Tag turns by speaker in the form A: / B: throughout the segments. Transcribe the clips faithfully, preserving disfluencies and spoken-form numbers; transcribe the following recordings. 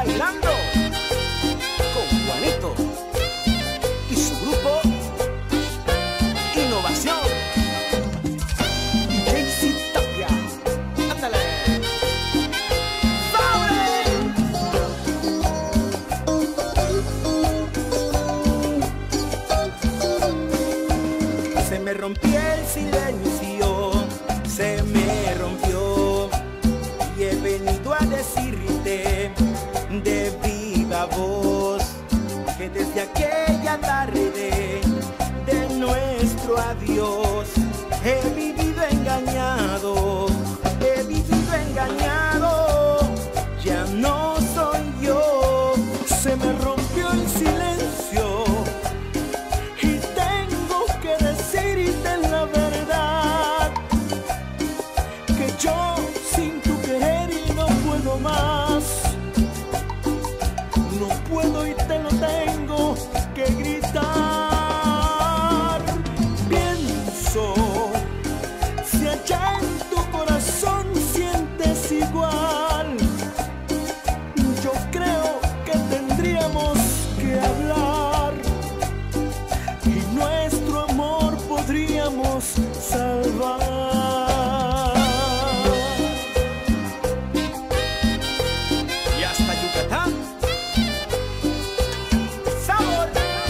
A: bailando con Juanito y su grupo Innovación. Jaycee Tapia, ándale. Se me rompió el silencio, se me rompió, y he venido a decirte de viva voz que desde aquella tarde de nuestro adiós he vivido engañado, he vivido engañado, ya no soy yo. Se me rompió el silencio y tengo que decirte la verdad, que yo sin tu querer y no puedo más, no puedo y te lo tengo que gritar. Pienso, si allá en tu corazón sientes igual, yo creo que tendríamos que hablar y nuestro amor podríamos salvar. Y hasta Yucatán, sabor.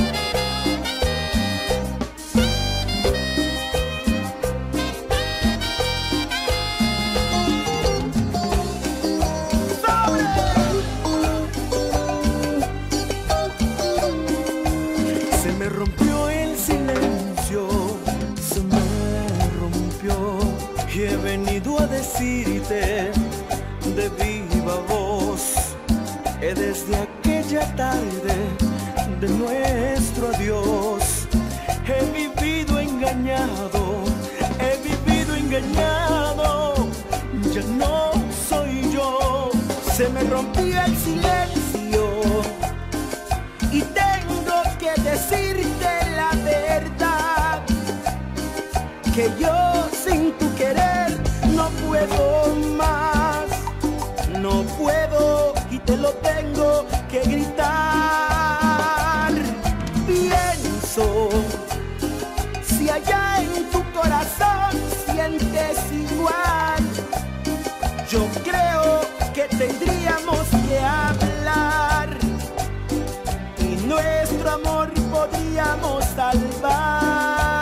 A: Se me rompió el silencio, se me rompió, y he venido a decirte de viva voz que desde aquella tarde de nuestro adiós he vivido engañado, he vivido engañado, ya no soy yo. Se me rompió el silencio y tengo que decirte la verdad, que yo sin tu querer no puedo más, no puedo y te lo tengo que gritar. Pienso, si allá en tu corazón sientes igual, yo creo que tendríamos que hablar y nuestro amor podríamos salvar.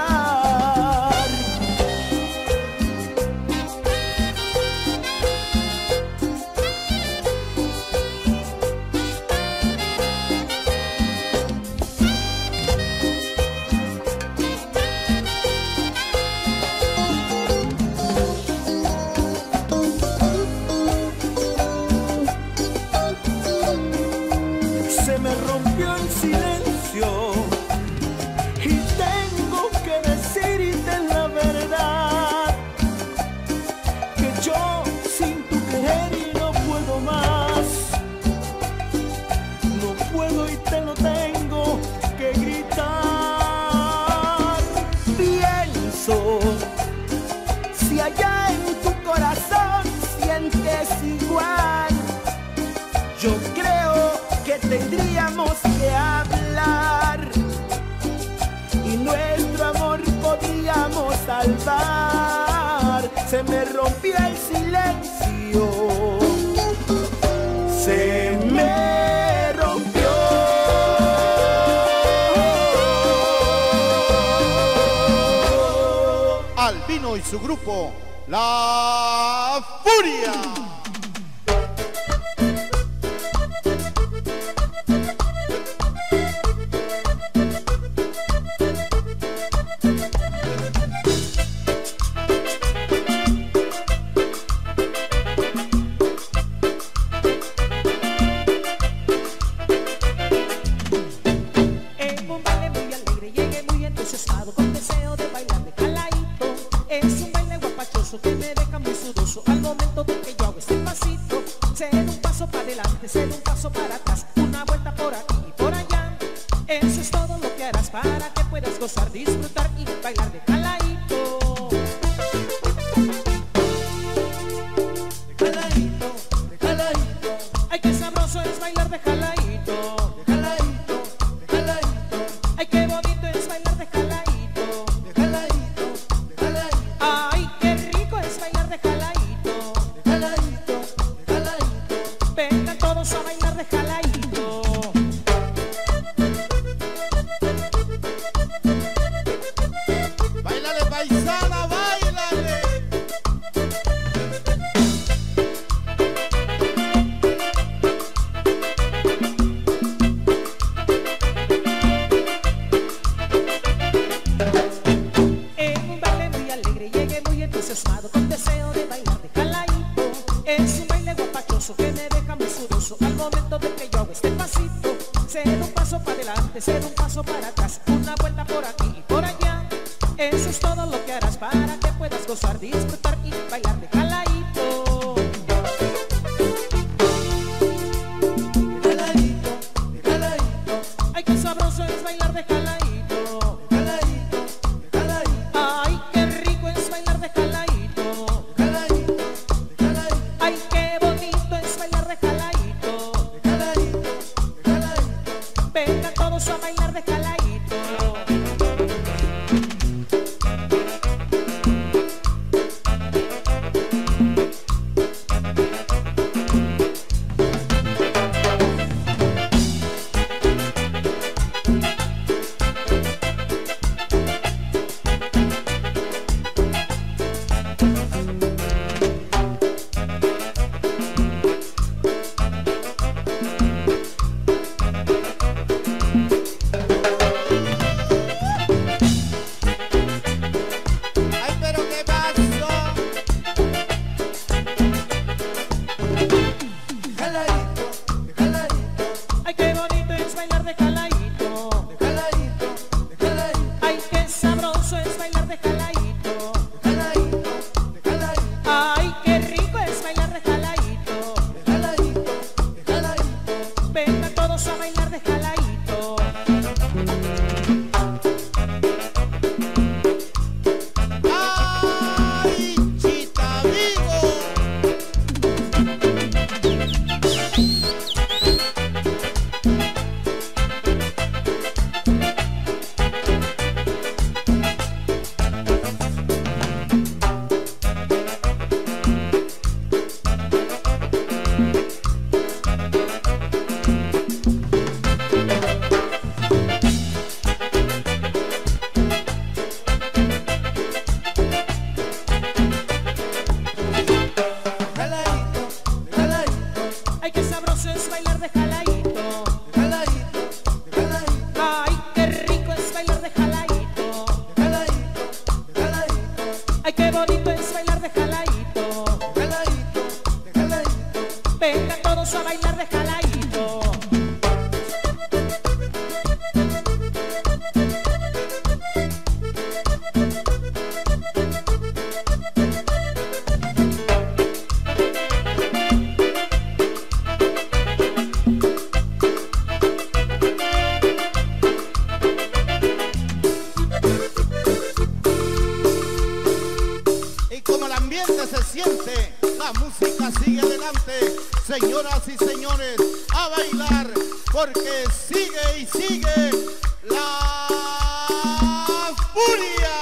A: Se me rompió el silencio y tengo que decirte la verdad, que yo sin tu querer y no puedo más, no puedo y te lo tengo que gritar. Pienso, si allá en tu corazón sientes igual, yo creo que tendríamos que hablar y nuestro amor podríamos salvar. Se me rompió el silencio, se me rompió.
B: Albino y su grupo, La Furia.
C: Con deseo de bailar de caladito, es un baile guapachoso que me deja muy sudoso al momento de que yo hago este pasito. Se da un paso para adelante, se da un paso para atrás, una vuelta por aquí y por allá. Eso es todo lo que harás para que puedas gozar, disfrutar y bailar de caladito. De caladito, de caladito. Ay, qué sabroso es bailar de con deseo de bailar de jaladito. Es un baile guapachoso que me deja muy sudoroso al momento de que yo hago este pasito. Ser un paso para adelante, ser un paso para atrás, una vuelta por aquí y por allá. Eso es todo lo que harás para que puedas gozar, disfrutar y bailar de jaladito.
A: De jaladito, de jaladito.
C: Ay, qué sabroso es bailar de jaladito.
A: De jaladito, de jaladito.
C: Ay, qué rico es bailar de jaladito.
A: De jaladito, de jaladito.
C: Ay, qué bonito es bailar de jaladito.
A: De jaladito, de jaladito.
C: Venga todos a bailar de jaladito.
B: Ay, pero qué pasó.
A: De jaladito, de jaladito.
C: Ay, qué bonito es bailar de jaladito.
A: De jaladito, de jaladito.
C: Ay, qué sabroso es bailar de jaladito.
A: De jaladito, de jaladito.
C: Ay, qué rico es bailar de jaladito.
A: De jaladito, de jaladito.
C: Venga todos a bailar de jaladito.
B: Ay, chita vivo.
A: Jaladito, de jaladito.
C: Ay, qué sabroso es bailar de jaladito.
A: De jaladito, de jaladito.
C: Ay, qué rico es bailar de jaladito.
A: De jaladito, de jaladito.
C: Ay, qué bonito es bailar de jaladito.
A: De jaladito, de jaladito.
C: Venga todos a bailar de jaladito.
B: Y como el ambiente se siente, la música sigue adelante. Señoras y señores, a bailar, porque sigue y sigue la furia.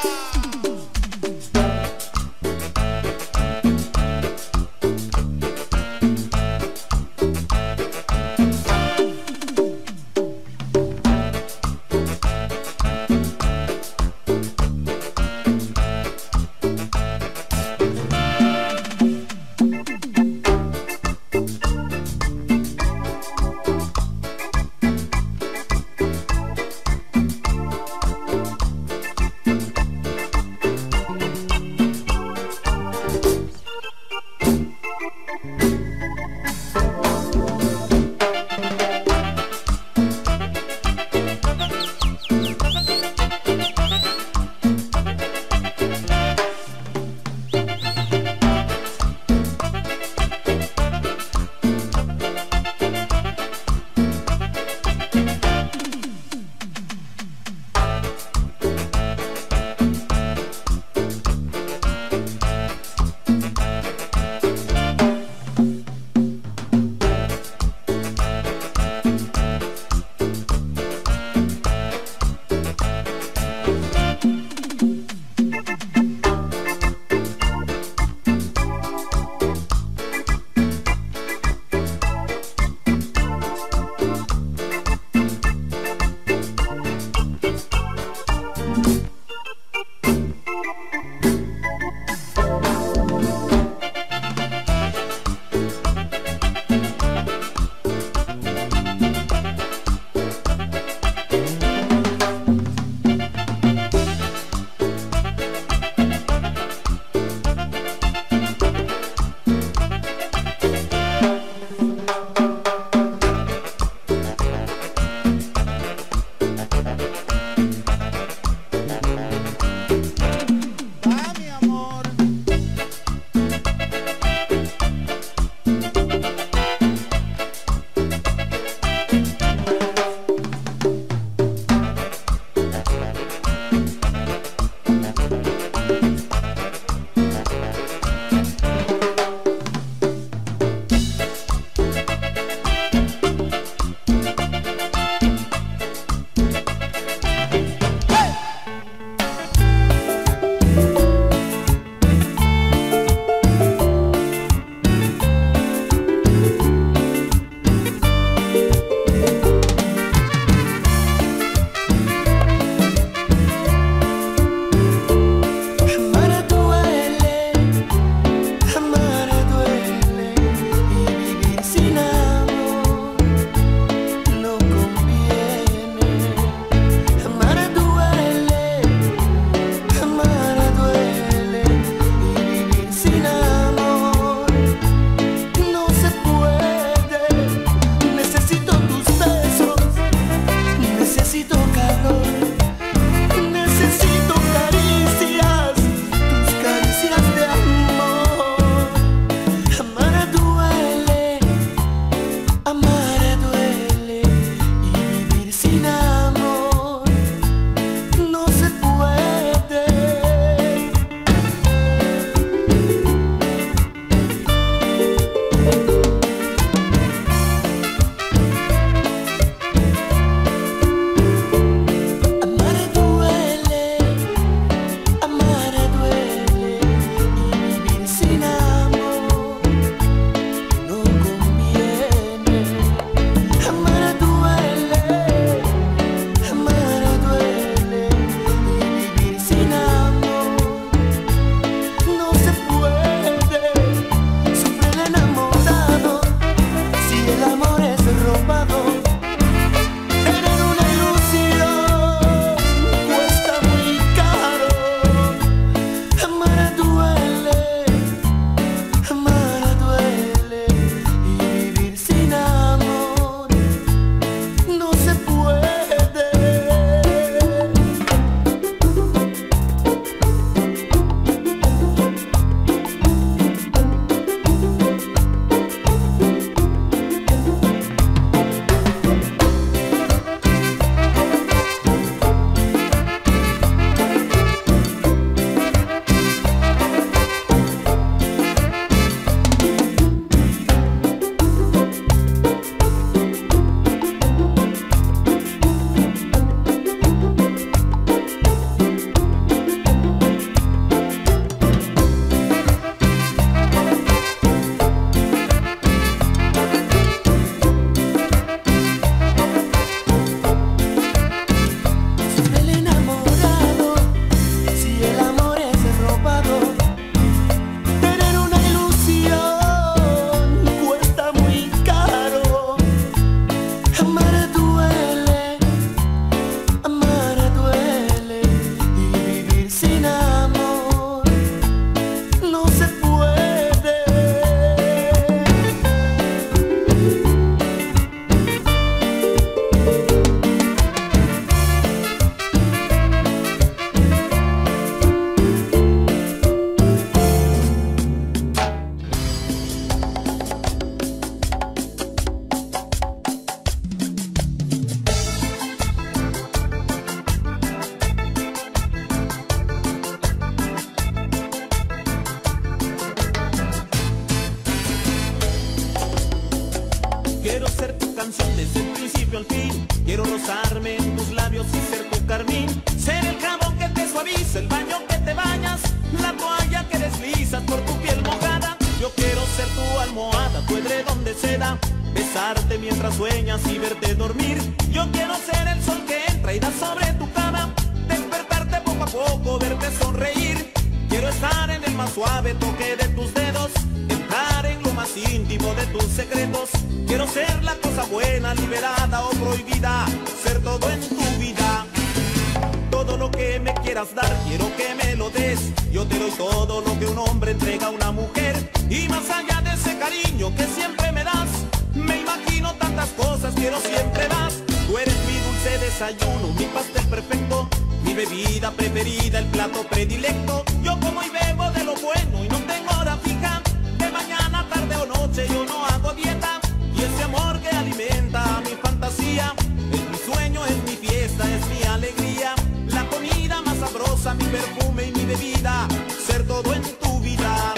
D: canción desde el principio al fin. Quiero rozarme en tus labios y ser tu carmín. Ser el jabón que te suaviza, el baño que te bañas, la toalla que deslizas por tu piel mojada. Yo quiero ser tu almohada, tu edredón de seda, besarte mientras sueñas y verte dormir. Yo quiero ser el sol que entra y da sobre tu cama, despertarte poco a poco, verte sonreír. Quiero estar en el más suave toque de tus dedos, entrar en lo más íntimo de tus secretos. Quiero ser la cosa buena, liberada o prohibida, ser todo en tu vida. Todo lo que me quieras dar, quiero que me lo des. Yo te doy todo lo que un hombre entrega a una mujer. Y más allá de ese cariño que siempre me das, me imagino tantas cosas, quiero siempre más. Tú eres mi dulce desayuno, mi pastel perfecto, mi bebida preferida, el plato predilecto. Yo como y bebo de lo bueno y no tengo hora fija, de mañana, tarde o noche yo no hago dieta. Y ese amor que alimenta mi fantasía, es mi sueño, es mi fiesta, es mi alegría. La comida más sabrosa, mi perfume y mi bebida, ser todo en tu vida.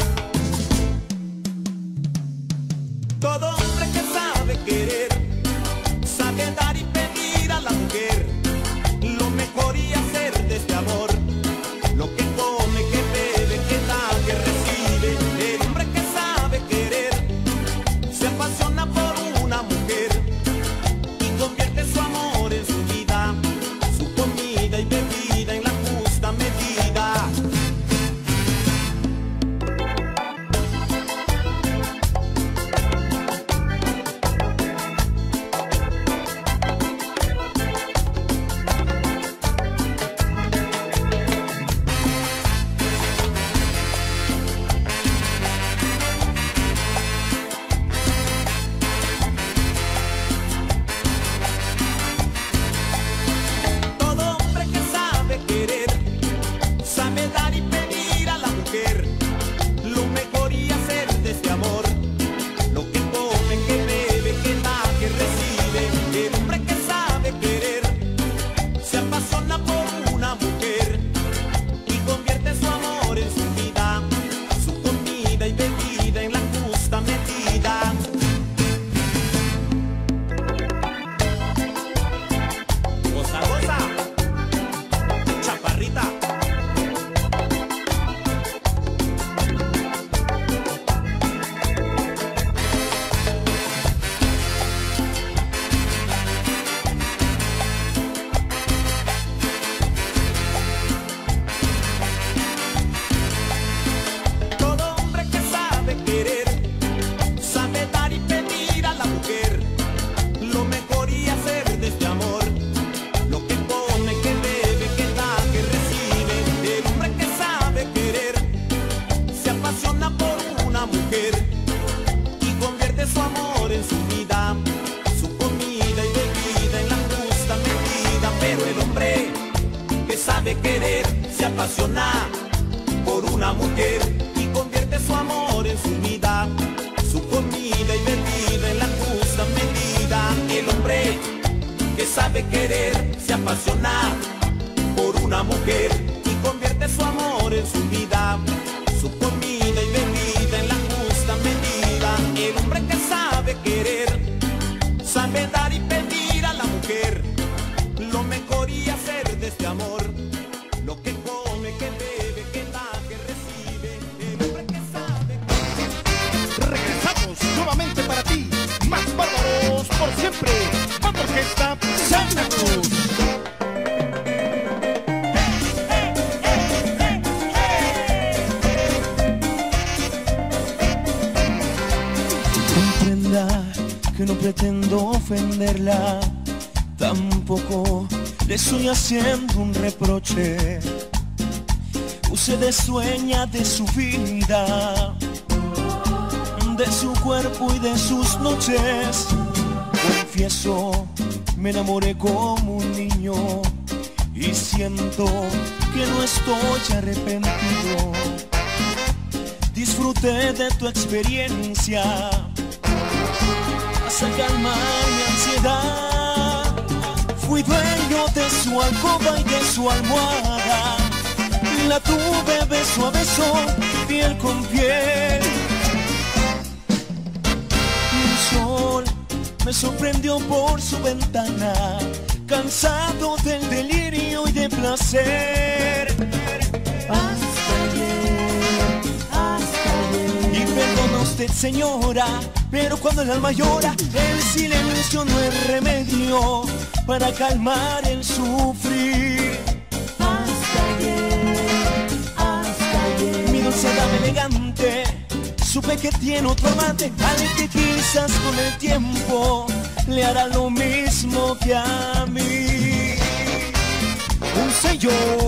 D: Todo hombre que sabe querer, sabe dar y pedir a la mujer lo mejor y hacer de este amor lo que come, que bebe, que da, que recibe. El hombre que sabe querer se apasiona por una mujer y convierte su amor en su vida, su comida y bebida en la justa medida. Querer se apasiona por una mujer y convierte su amor en su vida, su comida y bebida en la justa medida. El hombre que sabe querer se apasiona por una mujer y convierte su amor en su vida, su comida y bebida en la justa medida. El hombre que sabe querer, sabe dar y pedir a la mujer lo mejor y hacer de este amor lo que come, que bebe, que da, que recibe. El hombre que sabe que...
B: Regresamos nuevamente para ti, más bárbaros por siempre. Banda Orquesta Santa Cruz.
E: Comprenda que no pretendo ofenderla, tampoco le estoy haciendo un reproche. Usted es dueña de su vida, de su cuerpo y de sus noches. Confieso, me enamoré como un niño y siento que no estoy arrepentido. Disfruté de tu experiencia hasta calmar mi ansiedad. Fui dueño de su alcoba y de su almohada, la tuve beso a beso, piel con piel. Un sol me me sorprendió por su ventana, cansado del delirio y de placer.
C: Hasta ayer, hasta ayer.
E: Y perdona usted, señora, pero cuando el alma llora, el silencio no es remedio para calmar el sufrir.
C: Hasta ayer, hasta ayer.
E: Mi dulce dama elegante, supe que tiene otro amante, al que quizás con el tiempo le hará lo mismo que a mí. Un sello.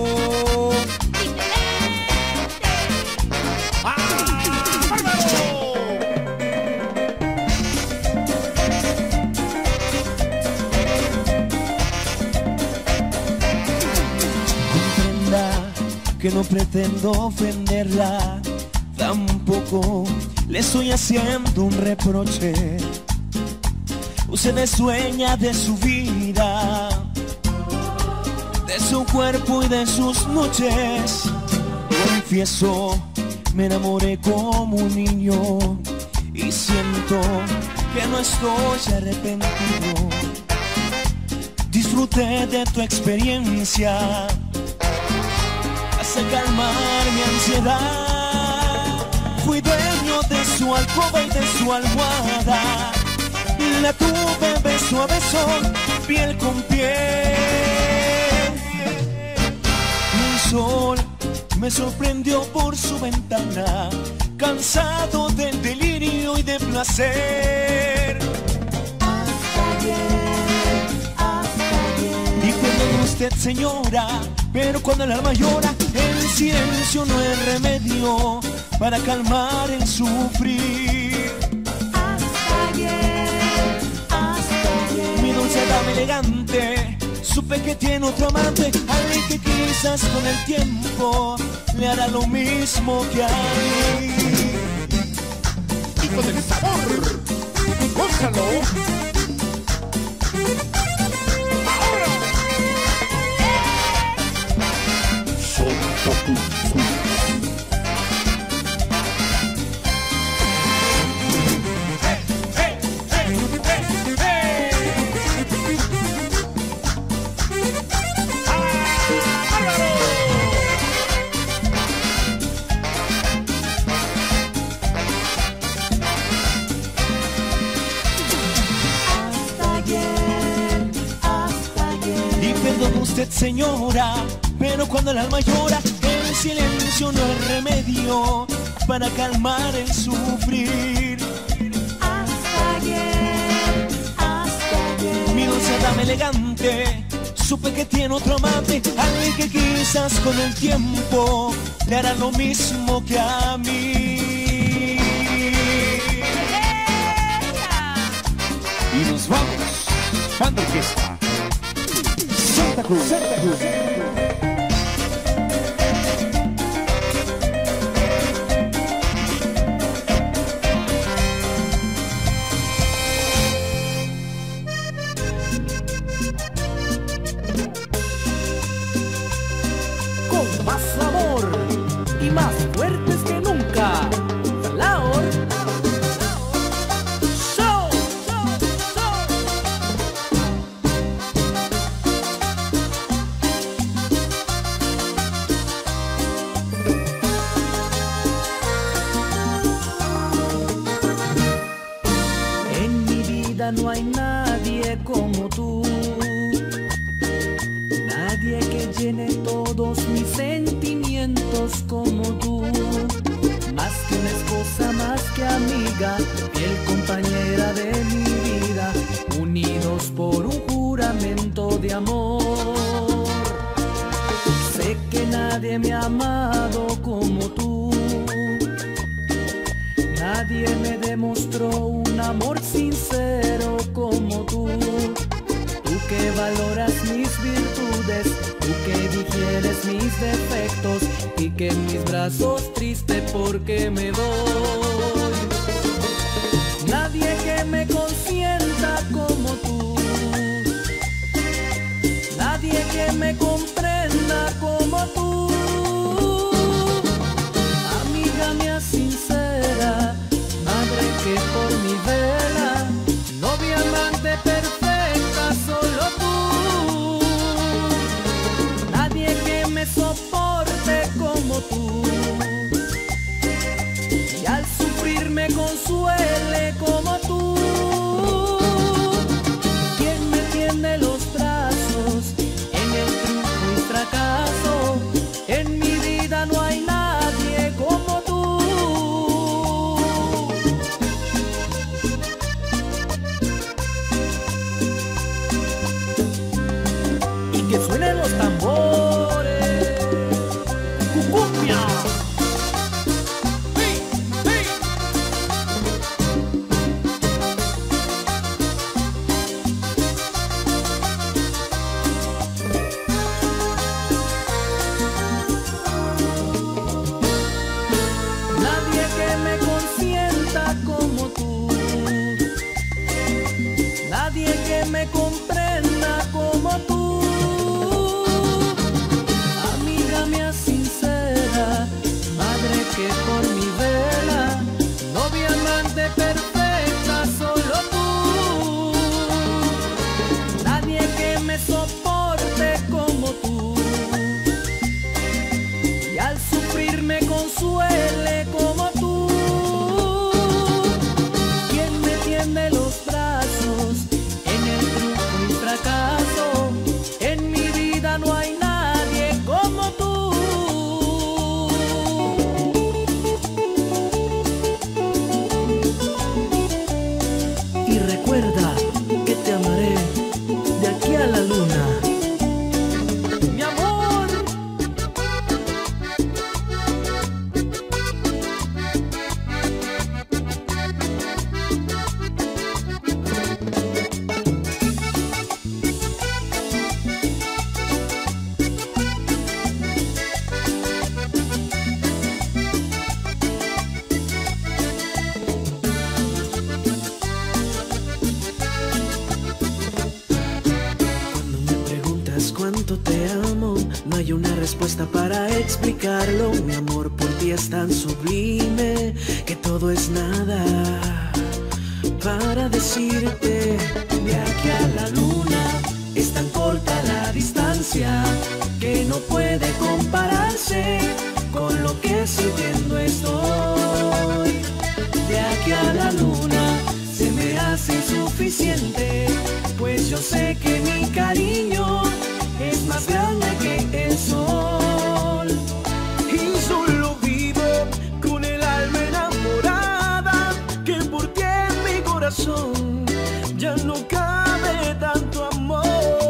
E: Comprenda que no pretendo ofenderla, tampoco le estoy haciendo un reproche. Usted es dueña de su vida, de su cuerpo y de sus noches. Confieso, me enamoré como un niño y siento que no estoy arrepentido. Disfruté de tu experiencia hasta calmar mi ansiedad. Fui dueño de su alcoba y de su almohada. La tuve beso a beso, piel con piel. Un sol me sorprendió por su ventana, cansado del delirio y de placer.
C: Hasta ayer, hasta ayer.
E: Y perdone usted, señora, pero cuando el alma llora, el silencio no es remedio para calmar el sufrir.
C: Hasta ayer, hasta ayer.
E: Mi dulce dama elegante, supe que tiene otro amante, alguien que quizás con el tiempo le hará lo mismo que a mí.
B: Hijo del sabor, gózalo. Ahora.
E: Usted, señora, pero cuando el alma llora, el silencio no es remedio para calmar el sufrir.
C: Hasta ayer, hasta ayer.
E: Mi dulce dama elegante, supe que tiene otro amante, alguien que quizás con el tiempo le hará lo mismo que a mí.
B: Y nos vamos, banda orquesta. Santa Cruz, Santa Cruz.
C: Con más amor y más fuertes que nunca. Laor Show. En mi vida no hay nadie como tú, nadie que llene todos mis sentimientos como tú. Más que una esposa, más que amiga, fiel compañera de mi vida, unidos por un juramento de amor. Sé que nadie me ha amado como tú, nadie me demostró un amor sincero como tú. Tú que valoras mis virtudes, tú que digieres mis defectos y que en mis brazos triste porque me doy. Nadie que me consienta como tú, nadie que me comprenda como tú. Amiga mía sincera, madre que por mi vela, novia amante me consuele como tú. Quien me tiende los brazos en el triunfo y fracaso. En mi vida no hay nadie como tú. Y que suenen los tambores. ¡Cucumbia! Nadie que me consienta como tú, nadie que me comprenda como tú. Amiga mía sincera, madre que por mi vela, novia amante perfecta, solo tú. Nadie que me soporte como tú, y al sufrir me consuele como tú. Quien me tiende los brazos en el triunfo y fracaso. En mi vida no hay nadie como tú. Y recuerda que te amaré de aquí a la luna. Mi amor. Cuando me preguntas cuánto te amo, no hay una respuesta para explicarlo. Mi amor por ti es tan sublime que todo es nada para decirte. De aquí a la luna es tan corta la distancia que no puede compararse con lo que sintiendo estoy. De aquí a la luna se me hace insuficiente, pues yo sé que mi cariño es más grande que el sol. Y solo vivo con el alma enamorada, que por ti en mi corazón ya no cabe tanto amor.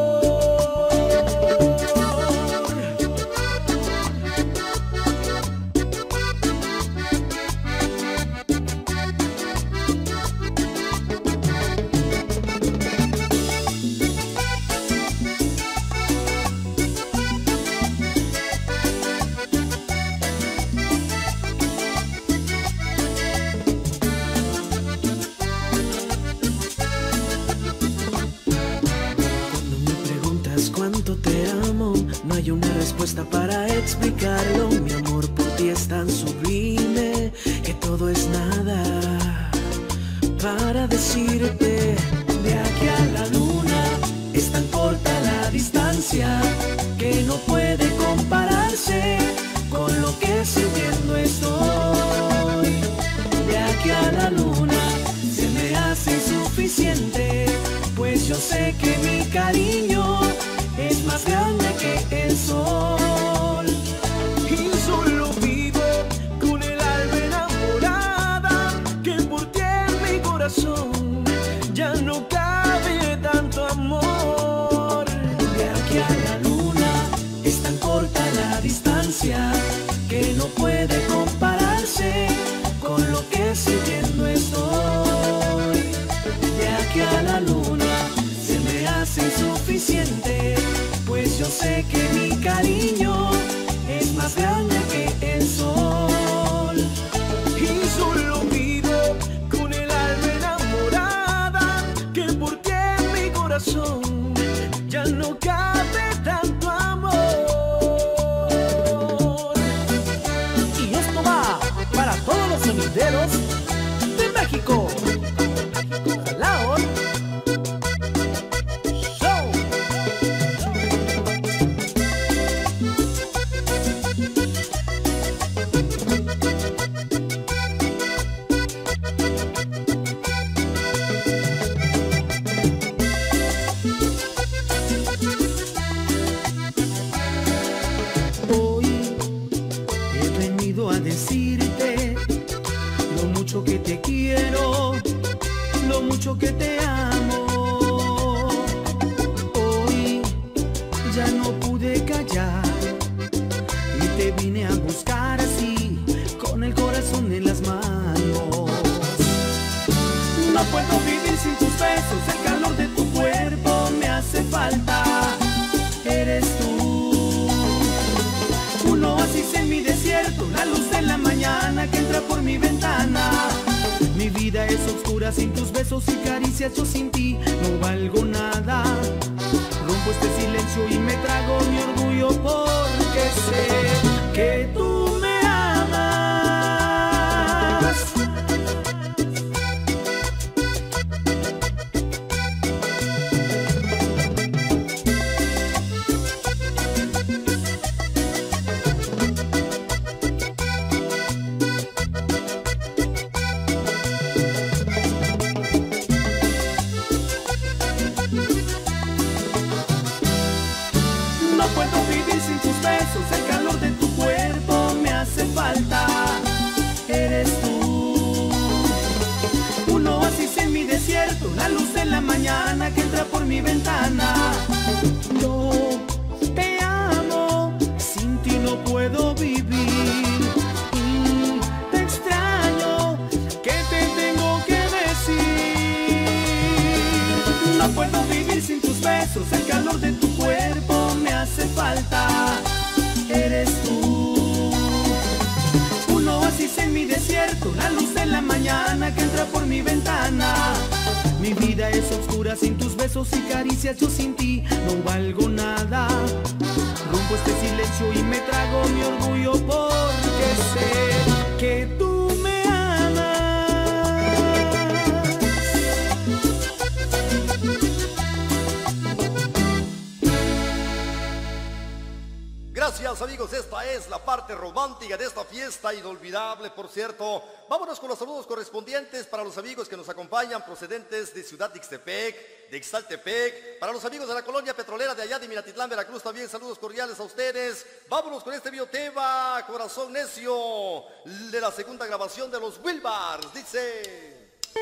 C: Cuando me preguntas cuánto te amo, no hay una respuesta para explicarlo. Mi amor por ti es tan sublime que todo es nada para decirte. De aquí a la luna es tan corta la distancia que no puede compararse con lo que sintiendo estoy. De aquí a la luna se me hace insuficiente, pues yo sé que mi cariño es más grande que el sol. Y solo vivo con el alma enamorada, que por ti en mi corazón ya no cabe tanto amor. De aquí a la luna es tan corta la distancia que no puede compararse con lo que sintiendo estoy. De aquí a la luna se me hace insuficiente, pues yo sé que mi cariño es más grande que el sol. Y solo vivo con el alma enamorada, que por ti en mi corazón ya no cabe tanto amor. Y esto va para todos los sonideros de México. Jalao. Show.
E: te quiero, lo mucho que te amo. Hoy ya no pude callar y te vine a buscar así, con el corazón en las manos. No puedo vivir sin tus besos, el calor de tu cuerpo me hace falta. Eres tú, un oasis en mi desierto, la luz de la mañana que entra por mi ventana. Mi vida es oscura sin tus besos y caricias, yo sin ti no valgo nada. Rompo este silencio y me trago mi orgullo porque sé que tú me amas. El calor de tu cuerpo me hace falta. Eres tú, un oasis en mi desierto, la luz de la mañana que entra por mi ventana. Yo te amo, sin ti no puedo vivir. Y te extraño, ¿qué te tengo que decir? No puedo vivir sin tus besos, el calor de tu cuerpo me hace falta. Eres tú, un oasis en mi desierto, la luz de la mañana que entra por mi ventana. Mi vida es oscura sin tus besos y caricias, yo sin ti no valgo nada. Rompo este silencio y me trago mi orgullo porque sé que tú me amas.
F: Gracias, amigos, esta es la parte romántica de esta fiesta inolvidable, por cierto. Vámonos con los saludos correspondientes para los amigos que nos acompañan procedentes de Ciudad de Ixtepec, de Ixtaltepec, para los amigos de la colonia petrolera de allá de Minatitlán, Veracruz, también saludos cordiales a ustedes. Vámonos con este biotema, Corazón Necio, de la segunda grabación de los Wilbars, dice...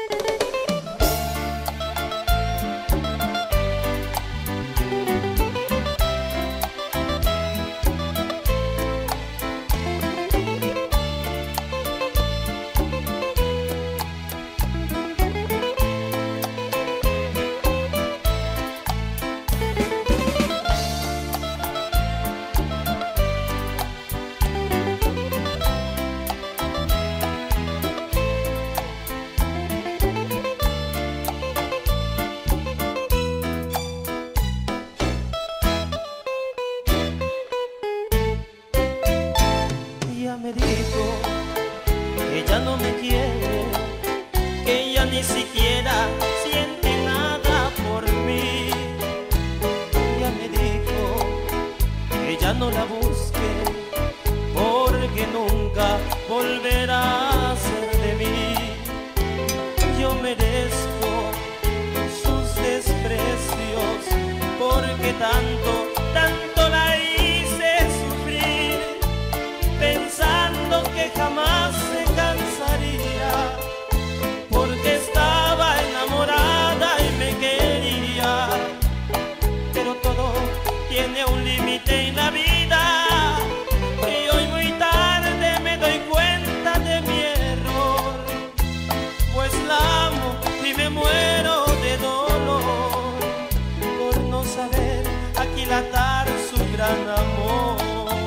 E: Me dijo que ya no me quiere, que ya ni siquiera siente nada por mí. Ya me dijo que ya no la busque, porque nunca volverá a ser de mí. Yo merezco sus desprecios, porque tanto, tanto la hice sufrir, pensando que jamás se cansaría, porque estaba enamorada y me quería. Pero todo tiene un límite en la vida, y hoy muy tarde me doy cuenta de mi error, pues la amo y me muero de dolor por no saber aquilatar su gran amor.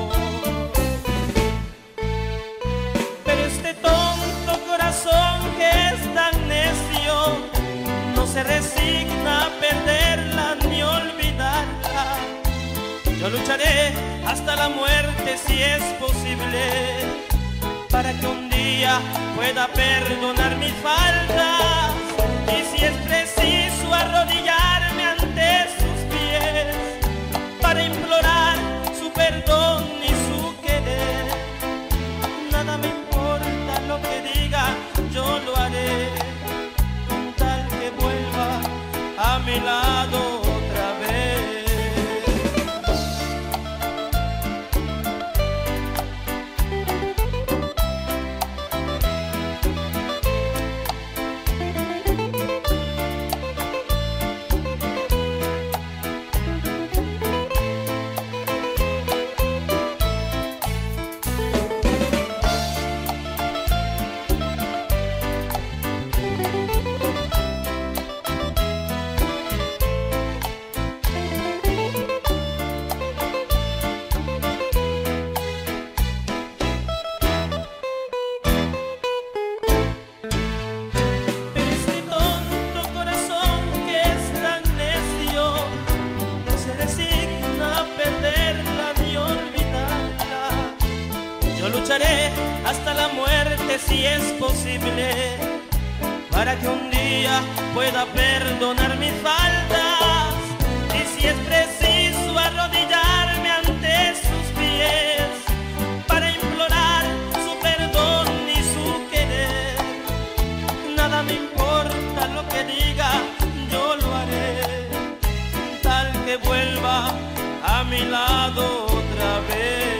E: Que es tan necio, no se resigna a perderla ni olvidarla. Yo lucharé hasta la muerte si es posible, para que un día pueda perdonar mis faltas, y si es preciso arrodillarme ante sus pies para implorar su perdón y su querer. Nada me importa lo que diga, yo lo haré, con tal que vuelva a mi lado otra vez. para que un día pueda perdonar mis faltas, y si es preciso arrodillarme ante sus pies para implorar su perdón y su querer. Nada me importa lo que diga, yo lo haré, tal que vuelva a mi lado otra vez.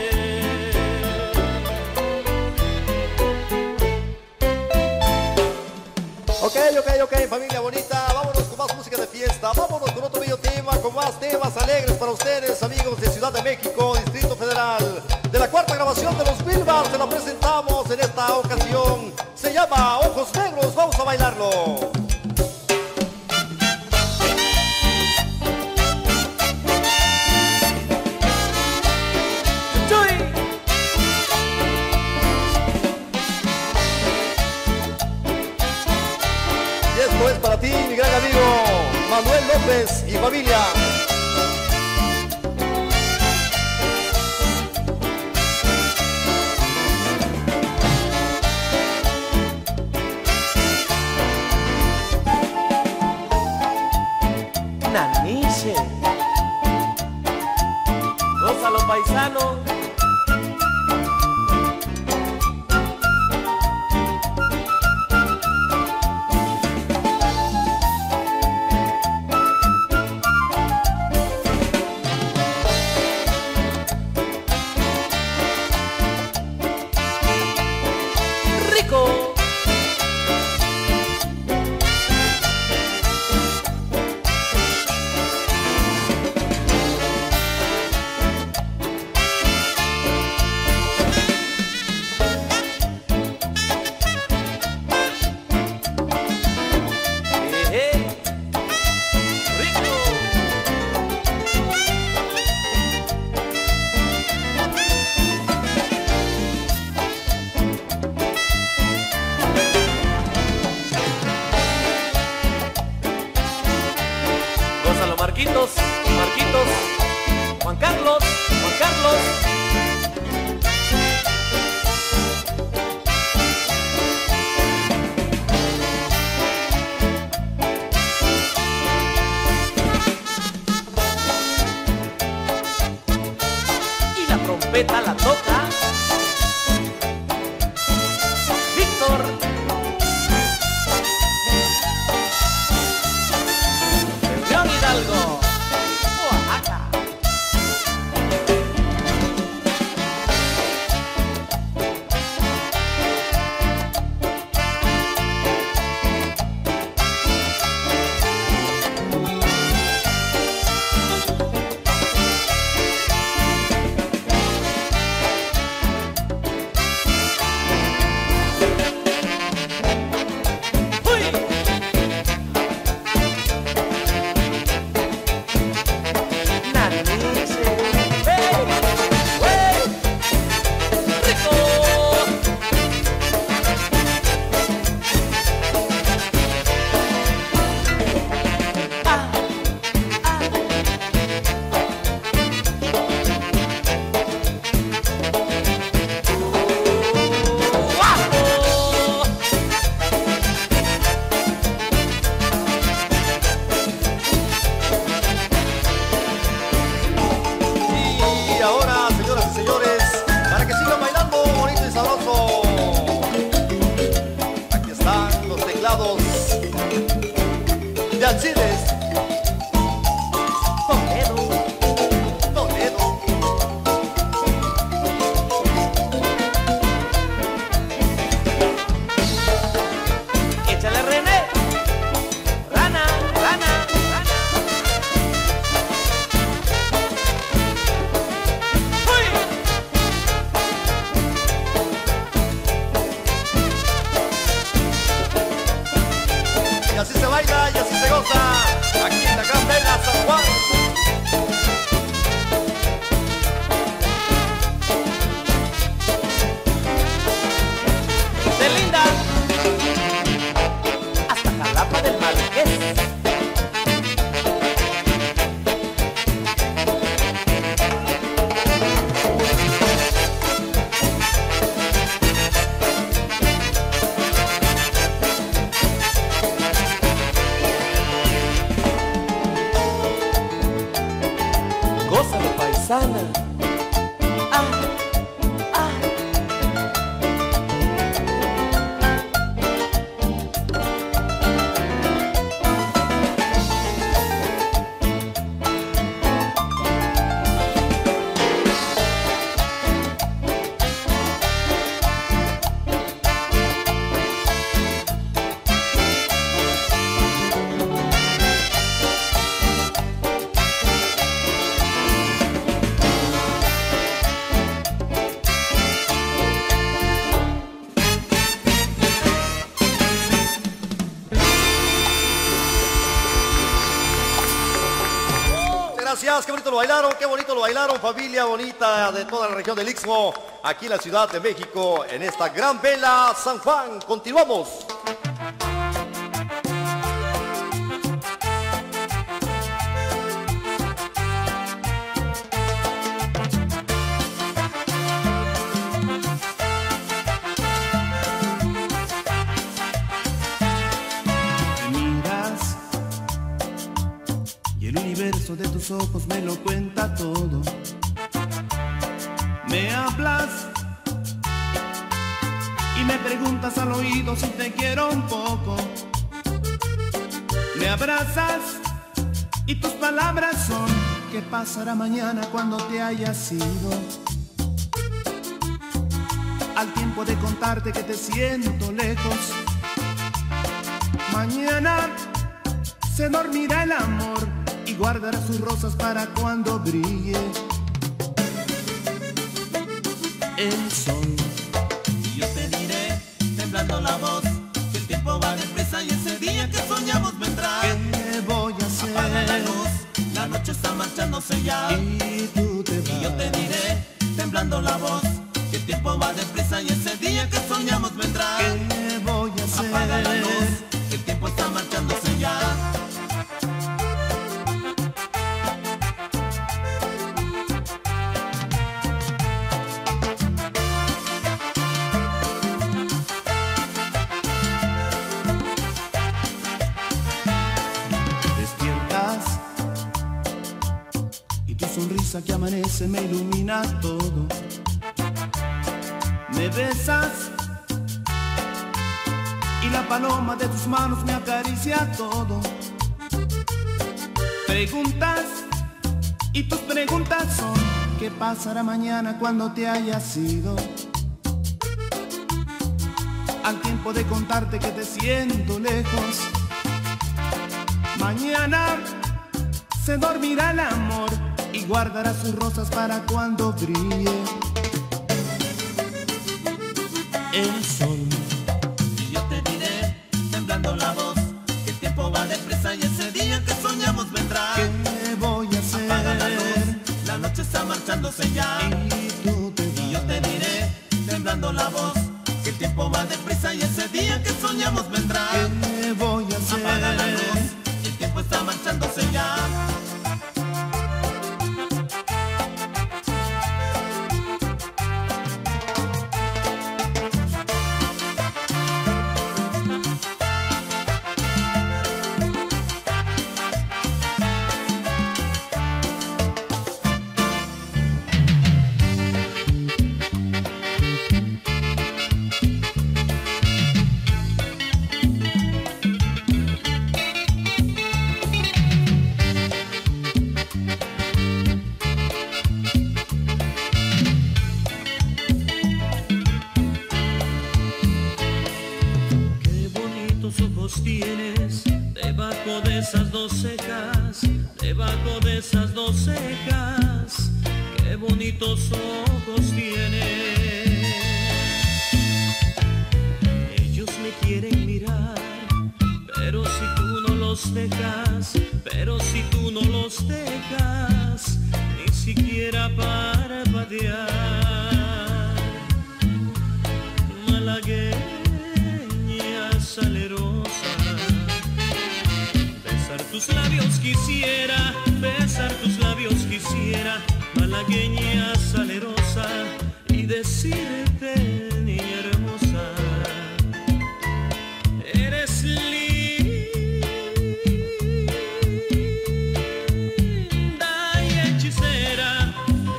F: Ok, ok, ok, familia bonita, vámonos con más música de fiesta, vámonos con otro bello tema, con más temas alegres para ustedes, amigos de Ciudad de México, Distrito Federal. De la cuarta grabación de los Bilbao, se la presentamos en esta ocasión. Se llama Ojos Negros, vamos a bailarlo. Esto es para ti, mi gran amigo Manuel López y familia.
E: Naniche, gózalo paisano. Marquitos, Marquitos, Juan Carlos, Juan Carlos. Y la trompeta la toca Víctor. León Hidalgo. De Alcides, Toledo, Toledo. Échale René, rana, rana, rana. ¡Uy! Y así se baila y así se goza.
A: Susana. Ah, ah.
F: Gracias, qué bonito lo bailaron, qué bonito lo bailaron, familia bonita de toda la región del Istmo, aquí en la Ciudad de México, en esta gran vela San Juan. Continuamos.
E: De tus ojos me lo cuenta todo. Me hablas y me preguntas al oído si te quiero un poco. Me abrazas y tus palabras son: ¿qué pasará mañana cuando te hayas ido? Al tiempo de contarte que te siento lejos, mañana se dormirá el amor y guardará sus rosas para cuando brille el sol.
D: Y yo te diré, temblando la voz, que el tiempo va deprisa y ese día que soñamos vendrá.
E: ¿Qué voy a hacer?
D: Apaga la luz, la noche está marchándose ya.
E: Y tú te vas.
D: Y yo te diré, temblando la voz, que el tiempo va deprisa y ese día que soñamos vendrá.
E: ¿Qué voy a hacer?
D: Apaga la luz, que el tiempo está marchándose ya.
E: Sonrisa que amanece me ilumina todo. Me besas y la paloma de tus manos me acaricia todo. Preguntas y tus preguntas son: ¿qué pasará mañana cuando te hayas ido? Al tiempo de contarte que te siento lejos, mañana se dormirá el amor y guardará sus rosas para cuando brille el sol.
D: Y yo te diré, temblando la voz, que el tiempo va deprisa y ese día que soñamos vendrá.
E: ¿Qué voy a hacer?
D: Apaga la luz, la noche está marchándose ya.
E: Y tú te vas.
D: Y yo te diré, temblando la voz, que el tiempo va deprisa y ese día que soñamos vendrá.
E: ¿Qué voy a hacer?
D: Apaga la luz, el tiempo está marchándose ya.
E: Tienes debajo de esas dos cejas, debajo de esas dos cejas, qué bonitos ojos tienes. Ellos me quieren mirar, pero si tú no los dejas, pero si tú no los dejas, ni siquiera parpadear. Malagueña salerosa, besar tus labios quisiera, besar tus labios quisiera, malagueña salerosa, y decirte, niña hermosa, eres linda y hechicera,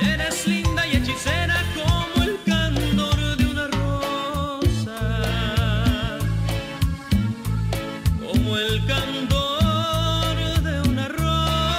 E: como el candor de una rosa.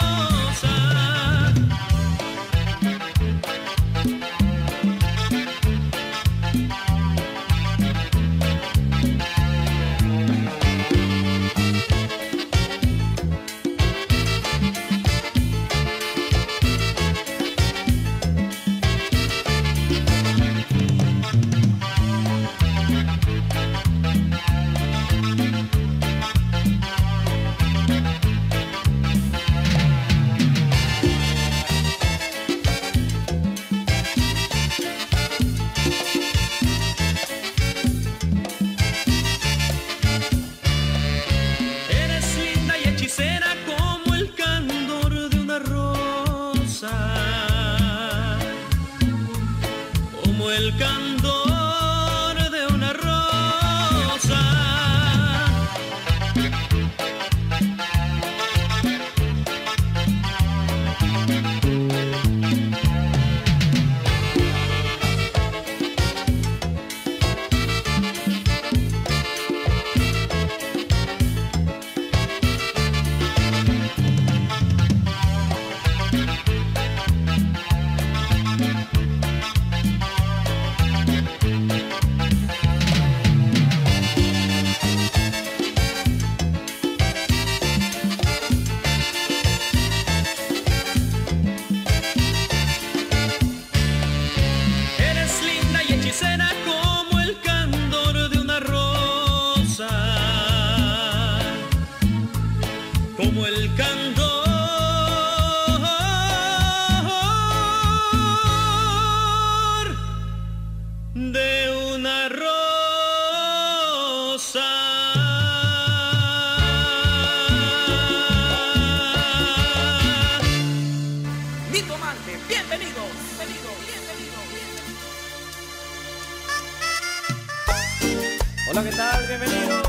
G: Hola, ¿qué tal? Bienvenidos.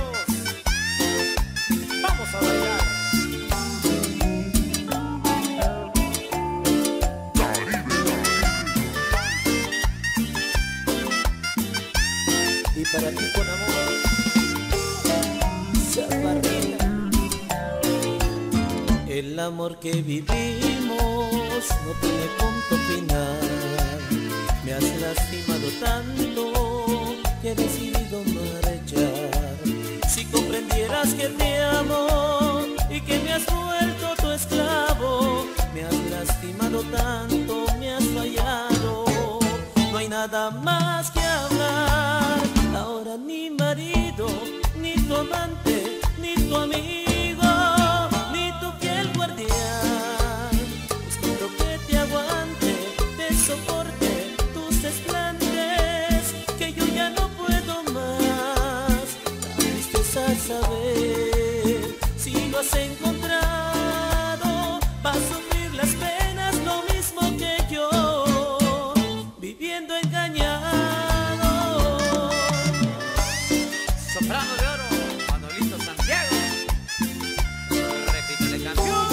G: Vamos a bailar. Y para ti con amor, Chaparrita. El amor que vivimos no tiene punto final. Me has lastimado tanto que he decidido marchar. Si comprendieras que te amo y que me has vuelto tu esclavo, me has lastimado tanto, me has fallado. No hay nada más que hablar. Ahora ni marido, ni tu amante, ni tu amigo, ni tu fiel guardián. Espero que te aguante, te soporte tus desplantes, que yo ya no puedo más. La tristeza saber si lo has encontrado, vas a sufrir las penas lo mismo que yo, viviendo engañado. Soprano de oro, Manolito Santiago. Repítele canción.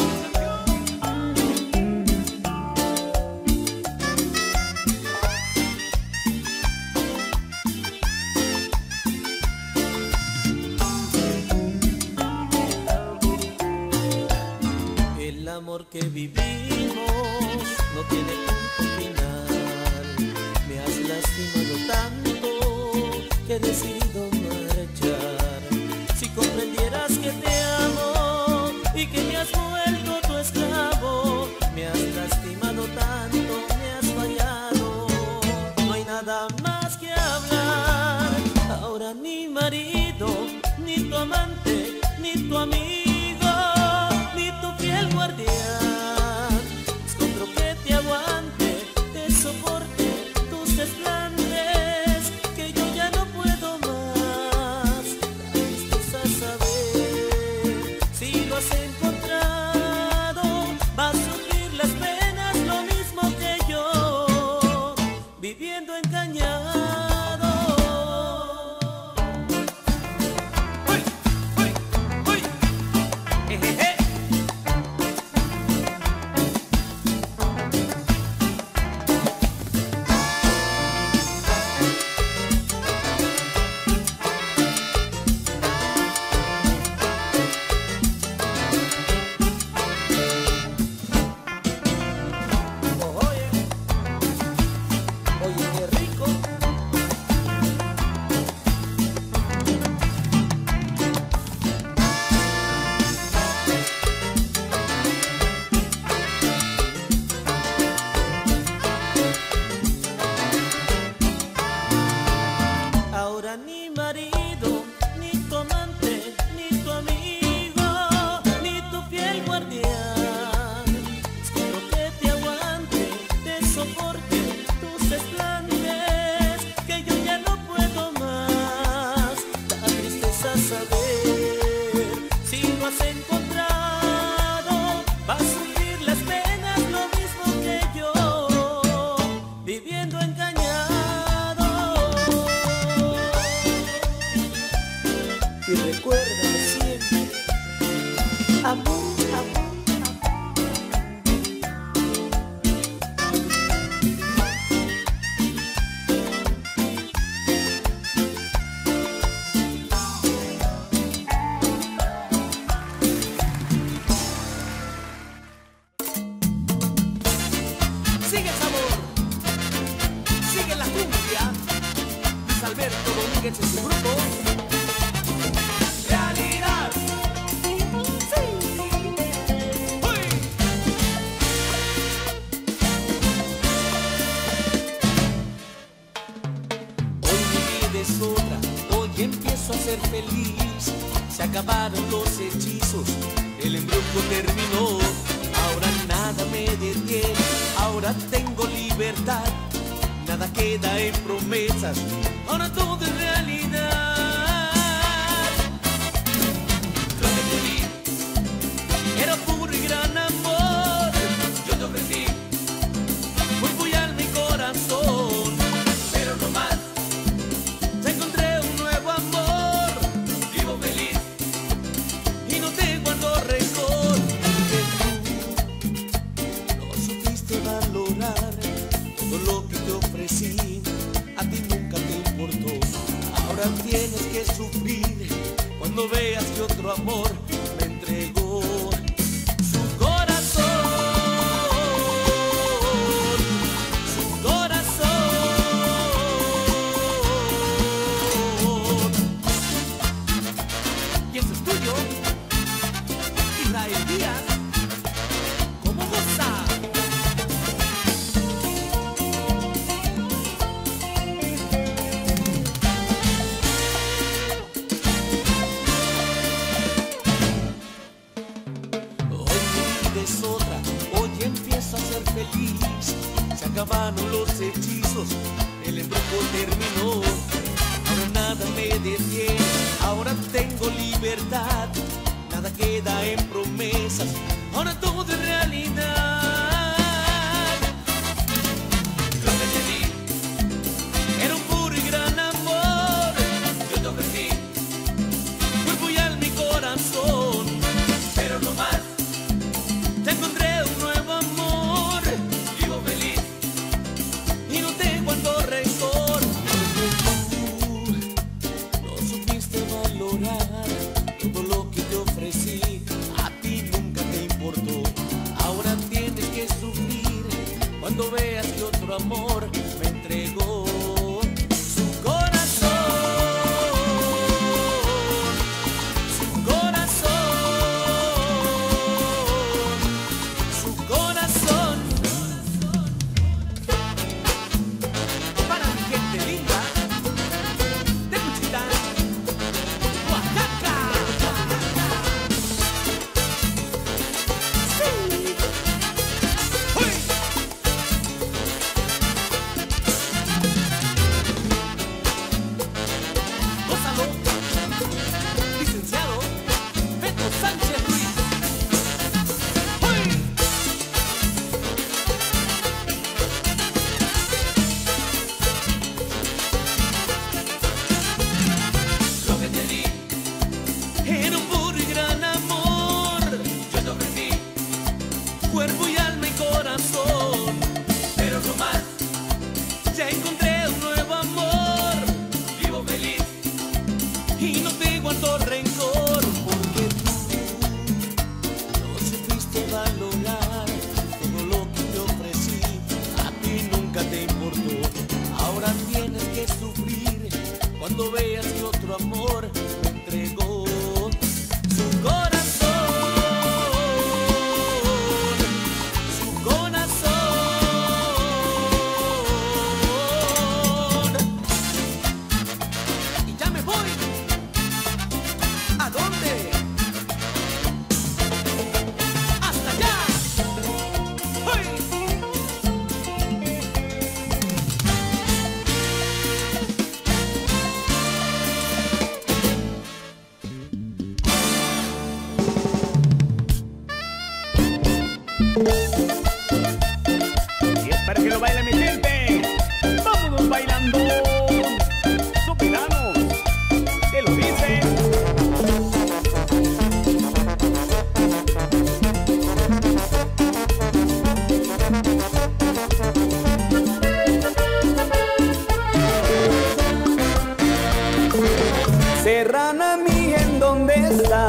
G: El amor que vivimos no tiene punto final. Me has lastimado tanto que he decidido marchar. Si comprendieras que te amo y que me has vuelto tu esclavo, me has lastimado tanto, me has fallado. No hay nada más que hablar. Ahora ni marido, ni tu amante, ni tu amigo, ni tu fiel guardián. Escondo que te aguante, te soporte tus desplantes, que yo ya no puedo más. La tristeza saber si lo has encontrado, vas a sufrir las penas lo mismo que yo, viviendo engañado. Uy, uy, uy. Eh, eh, eh. has encontrado, vas a sufrir las penas lo mismo que yo, viviendo engañado. Y recuerda siempre, amor, amor. Sigue el sabor, sigue la cumbia, Luis Alberto Domínguez en su grupo. Realidad. Sí. Uy. Hoy mi vida es otra, hoy empiezo a ser feliz. Se acabaron los hechizos, el embrujo terminó. Ahora nada me detiene, ahora tengo libertad. Nada queda en promesas, ahora todo es realidad. Lo que te di era puro y gran amor. Yo te ofrecí cuerpo y alma y corazón, pero no más. Ya encontré un nuevo amor, vivo feliz y no te guardo rencor. Valorar todo lo que te ofrecí, a ti nunca te importó. Ahora tienes que sufrir cuando veas que otro amor me entregó su corazón, su corazón. Y eso es tuyo, Israel Díaz. ¿Cómo goza? Es otra, hoy empiezo a ser feliz. Se acabaron los hechizos, el embrujo terminó. Ahora nada me detiene, ahora tengo libertad. Nada queda en promesas, ahora todo es realidad. Lo que te di era un puro y gran amor. Yo te ofrecí cuerpo y alma y corazón, pero no más. Ya encontré un nuevo amor, vivo feliz y no te guardo rencor. Porque tú no supiste valorar todo lo que te ofrecí, a ti nunca te importó. Ahora tienes que sufrir cuando veas que otro amor me entregó su corazón, su corazón. Para mi gente linda de Cuchitán, Oaxaca. Sí. ¡Uy! Gózalo, licenciado Pedro Sánchez Ruiz. ¡Uy! Lo que te di era un puro y gran amor. Yo te ofrecí cuerpo y alma y corazón, pero no más. Ya encontré un nuevo amor, vivo feliz y no te guardo rencor. Porque tú no supiste valorar todo lo que te ofrecí, a ti nunca te importó. Ahora tienes que sufrir cuando veas que otro amor me entregó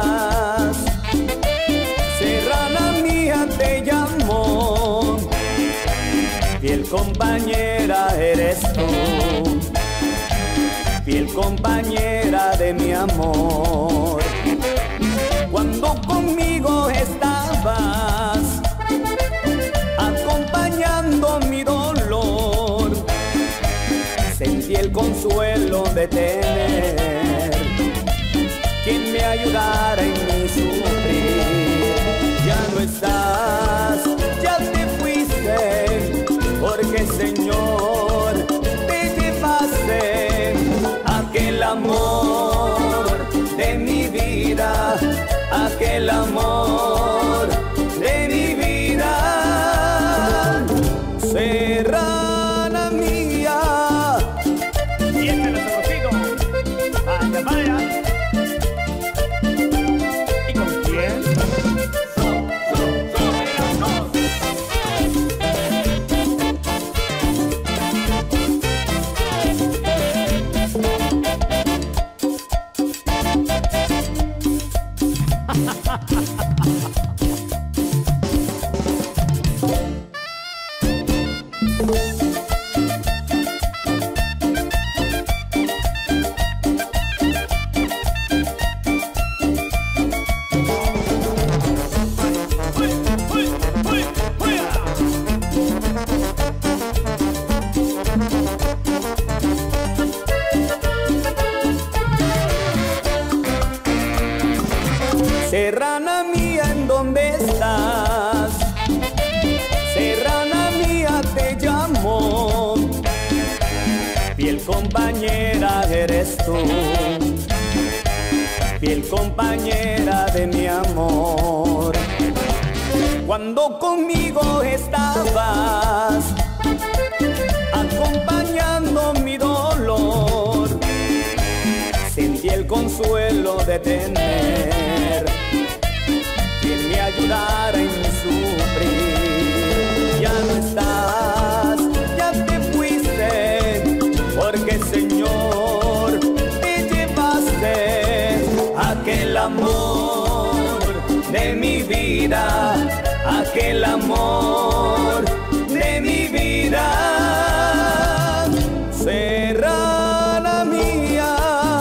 G: estás, serrana mía te llamo, fiel compañera eres tú, fiel compañera de mi amor. Cuando conmigo estabas, acompañando mi dolor, sentí el consuelo de tener quien me ayudara en mi sufrir. Ya no estás, ya te fuiste, porque Señor te llevaste aquel amor de mi vida, aquel amor de mi vida. Serrana mía. Y este es el conocido. Vaya, vaya. ¿Y con quién? So, so, so, serrana mía, ¿en dónde estás? Serrana mía te llamo, fiel compañera eres tú, fiel compañera de mi amor. Cuando conmigo estabas, acompañando mi dolor, sentí el consuelo de tener quien me ayudara en mi sufrir. Ya no estás, ya te fuiste, porque Señor te llevaste aquel amor de mi vida, aquel amor de mi vida. Serrana mía.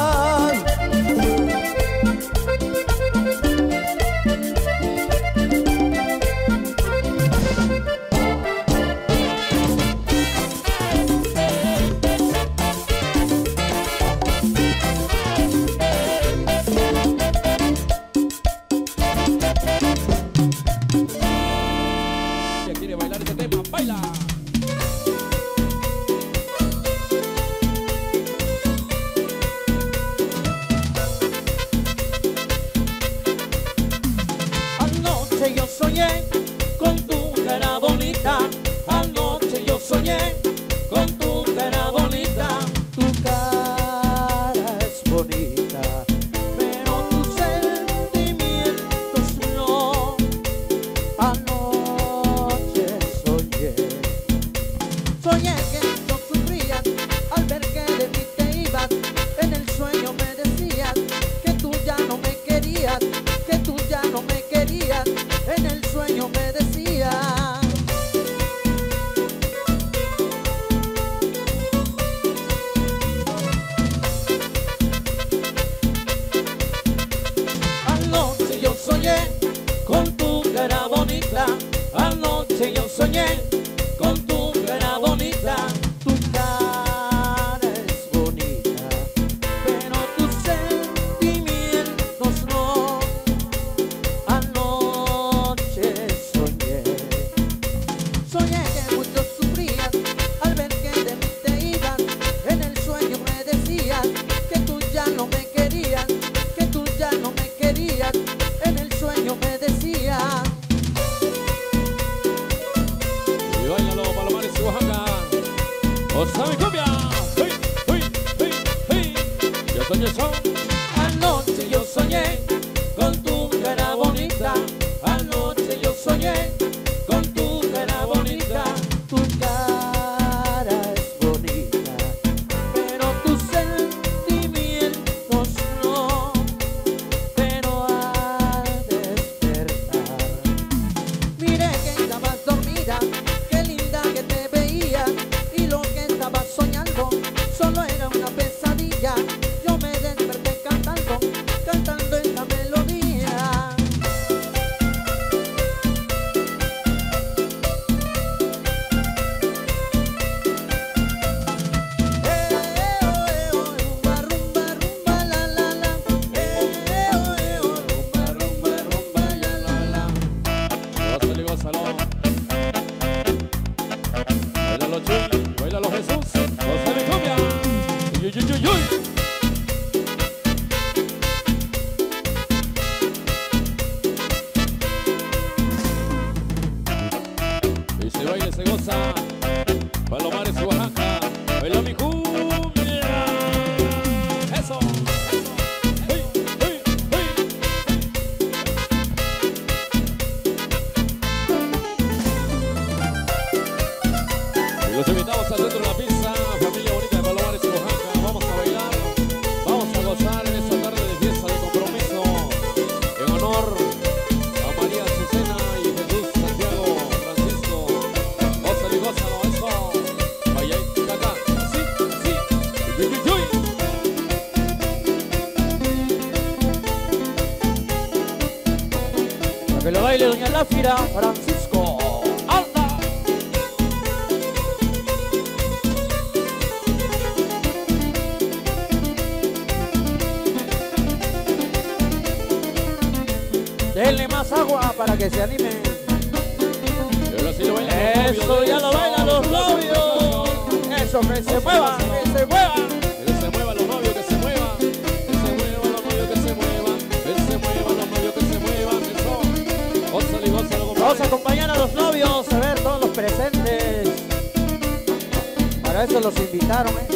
C: Anoche yo soñé con tu cara bonita, anoche yo soñé con tu cara bonita. Tu cara es bonita, pero tus sentimientos no. Anoche soñé, soñé que yo sufría al ver que de mí te ibas. En el sueño me decías que tú ya no me querías, que tú ya no me querías. En el sueño me decías. Anoche yo soñé con tu cara bonita, anoche yo soñé con tu cara bonita. Tu cara es bonita, pero tus sentimientos no. Anoche soñé, soñé que mucho sufrías al ver que de mí te ibas. En el sueño me decías que tú ya no me querías, que tú ya no me querías. En el sueño me decías.
H: Y báilalo, Palomares y Oaxaca. Osabe cumbia. Hey, hey, hey, hey. Yo soñé eso.
C: Anoche yo soñé con tu cara bonita, anoche yo soñé con tu cara bonita. Tu cara es bonita, pero tus sentimientos no. Pero
H: Lo invitamos al centro de la pista, familia bonita de Palomares y Oaxaca. Vamos a bailar, vamos a gozar en esta tarde de fiesta de compromiso en honor a María Azucena y Jesús Santiago Francisco. Gózalo y gózalo, eso. Vaya y acá, así, así. Uy, uy, uy.
I: Para que lo baile doña Láfira Francisco. ¡Anda! Denle más agua para que se animen.
H: Y ahora sí lo bailan los
I: Eso,
H: novios,
I: ya lo bailan los novios. Eso, que se mueva, que se mueva.
H: Que se muevan los novios, que se muevan. Que se muevan los novios, que se muevan. Que se muevan los novios, que se muevan. Eso. Gózalo y gózalo, compadre.
I: Vamos a acompañar a los novios a ver todos los presentes. Para eso los invitaron, ¿eh?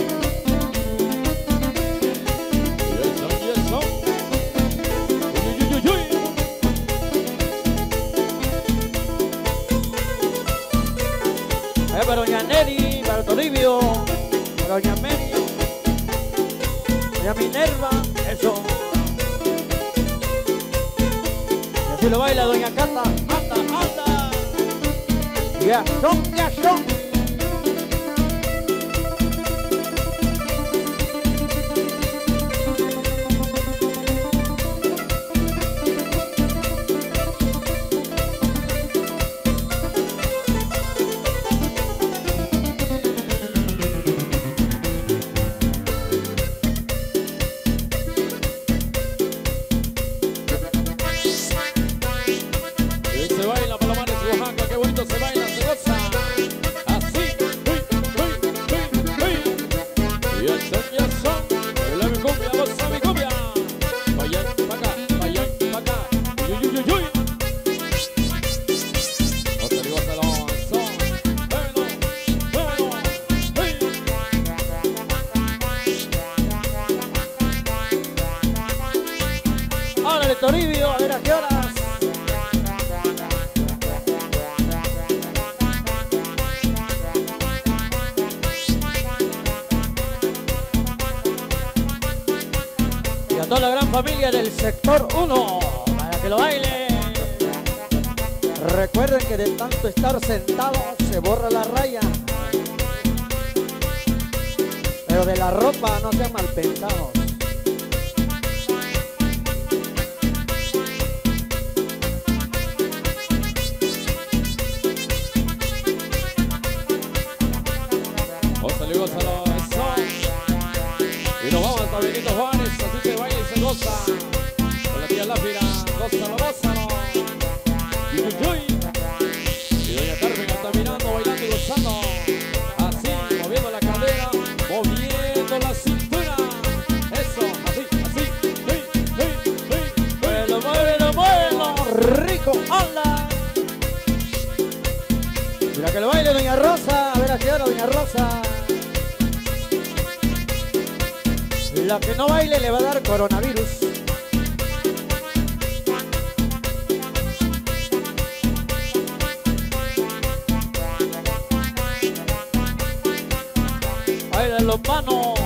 H: Y eso, y eso. Uy, uy, uy, uy.
I: A ver, para doña Neri, para Toribio, para doña Mary, doña Minerva, eso. Y así lo baila doña Cata, anda, anda. Ya son, ya son.
H: Y se baila Palomares y Oaxaca, qué bonito se baila, se goza. Así, uy, uy, uy, uy. Y eso, y eso. Baila mi cumbia, goza mi cumbia. Vayan pa' acá, vayan pa' acá. Uy, uy, uy, uy. Gózalo y gózalo, eso. Bueno, bueno, uy.
I: Órale, Toribio, a ver a qué horas. Y a toda la gran familia del sector uno, para que lo baile. Recuerden que de tanto estar sentado se borra la raya. Pero de la ropa no sean mal pensados.
H: Gózalo y gózalo, eso. Y nos vamos hasta Benito Juárez, así se baila y se goza. Con la tía Láfira, gózalo, gózalo. Y uy, uy. Y doña Carmen está mirando, bailando y gozando. Así, moviendo la cadera, moviendo la cintura. Eso, así, así. Hey, hey, hey, hey.
I: Muévelo, muévelo, muévelo, rico, anda. Mira que lo baile doña Rosa, a ver a qué hora doña Rosa. La que no baile le va a dar coronavirus. Bailan los manos.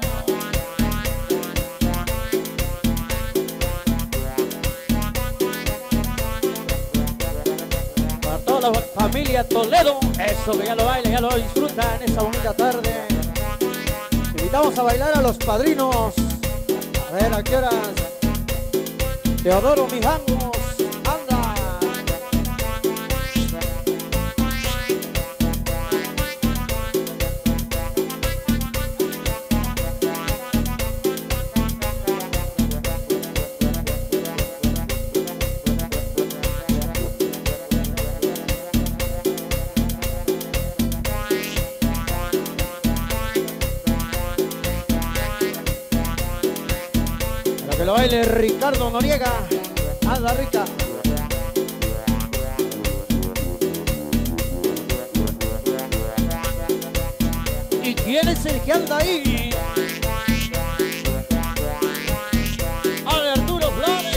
I: Para toda la familia Toledo, eso que ya lo baila, ya lo disfruta en esta bonita tarde. Invitamos a bailar a los padrinos. A ver a qué horas. Teodoro Mijangos, anda. Para que lo baile Ricardo Noriega. Anda, Rica. ¿Y quién es el que anda ahí? ¡Ale, Arturo Flores!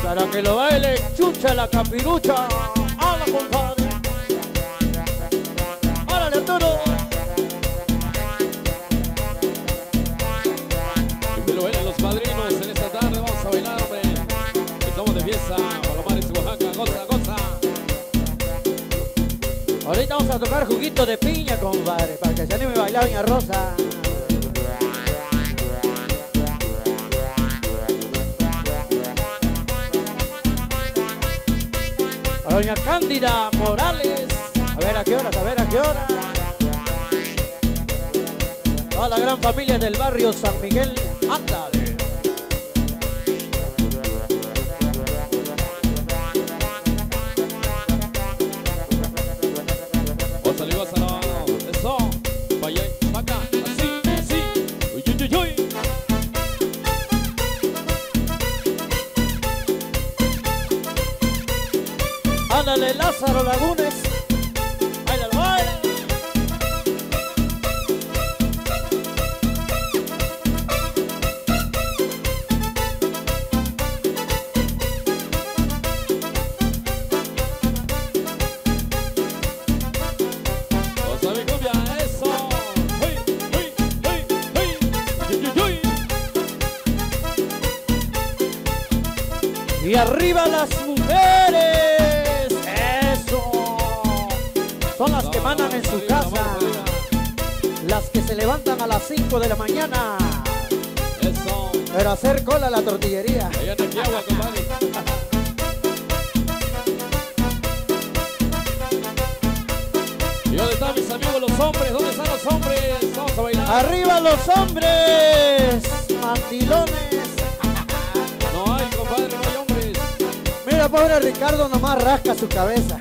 I: Para que lo baile Chucha la Capirucha. ¡Hala, compadre! ¡Órale, Arturo!
H: Y que lo bailen los padrinos en esta tarde. Vamos a bailar, hombre. Estamos de fiesta. Palomares, Oaxaca. Goza, goza.
I: Ahorita vamos a tocar juguito de piña, compadre, para que se anime a bailar Doña Rosa. A Doña Cándida Morales. A ver a qué horas, a ver a qué horas. Toda la gran familia del barrio San Miguel. Ándale.
H: Gózale, gózalo. Eso. Vaya, vaca. Así, así. Uy, uy, uy, uy.
I: Ándale, Lázaro Lagunes. Baila, baila.
H: Goza mi cumbia, eso. Uy, uy, uy, uy. Uy, uy, uy.
I: Y arriba las mujeres. Eso. Son las que mandan en su casa. Las que se levantan a las cinco de la mañana.
H: Eso.
I: Pero a hacer cola a la tortillería.
H: Allá en Tequiagua, compadre. ¿Y dónde están mis amigos los hombres? ¿Dónde están los hombres? Vamos a bailar.
I: Arriba los hombres. Mandilones.
H: No hay, compadre, no hay hombres.
I: Mira, pobre Ricardo nomás rasca su cabeza.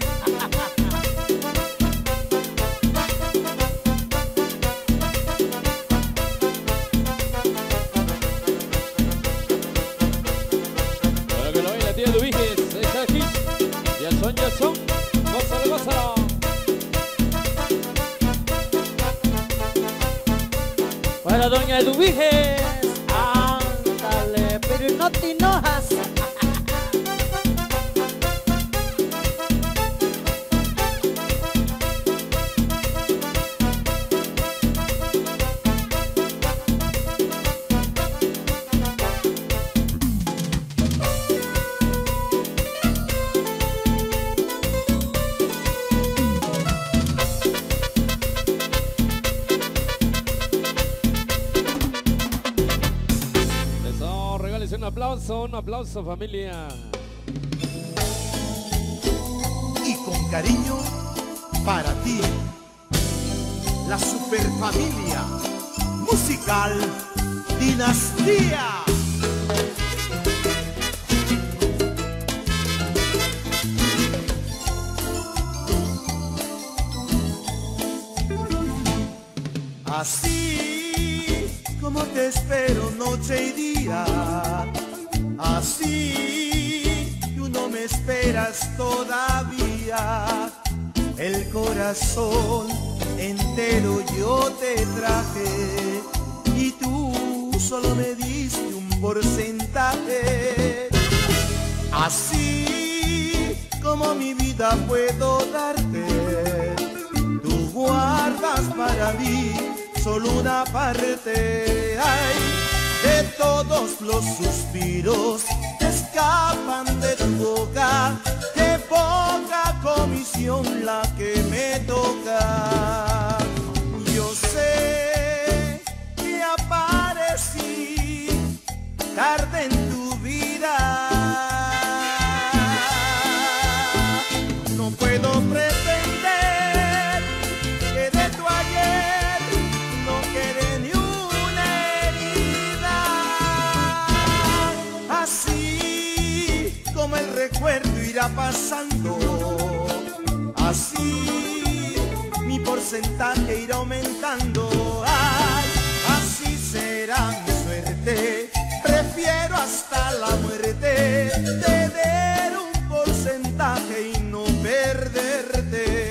H: Para que lo baile la tía Dubiges, echa aquí. Ya son, ya son. Gózalo, gózalo.
I: Para Doña Eduviges. Ándale, pero no te enojas.
H: Eso, regálese un aplauso, un aplauso, familia.
B: Y con cariño para ti, la superfamilia musical Dinastía. Así como te espero noche y día, así tú no me esperas todavía. El corazón entero yo te traje y tú solo me diste un porcentaje. Así como mi vida puedo darte, tú guardas para mí solo una parte. Ay, de todos los suspiros que escapan de tu boca, qué poca comisión la que me toca. Yo sé que aparecí tarde en tu vida, no puedo pretender que de tu ayer no quede ni una herida. Así como el recuerdo irá pasando, así mi porcentaje irá aumentando. Ay, así será mi suerte, prefiero hasta la muerte tener un porcentaje y no perderte.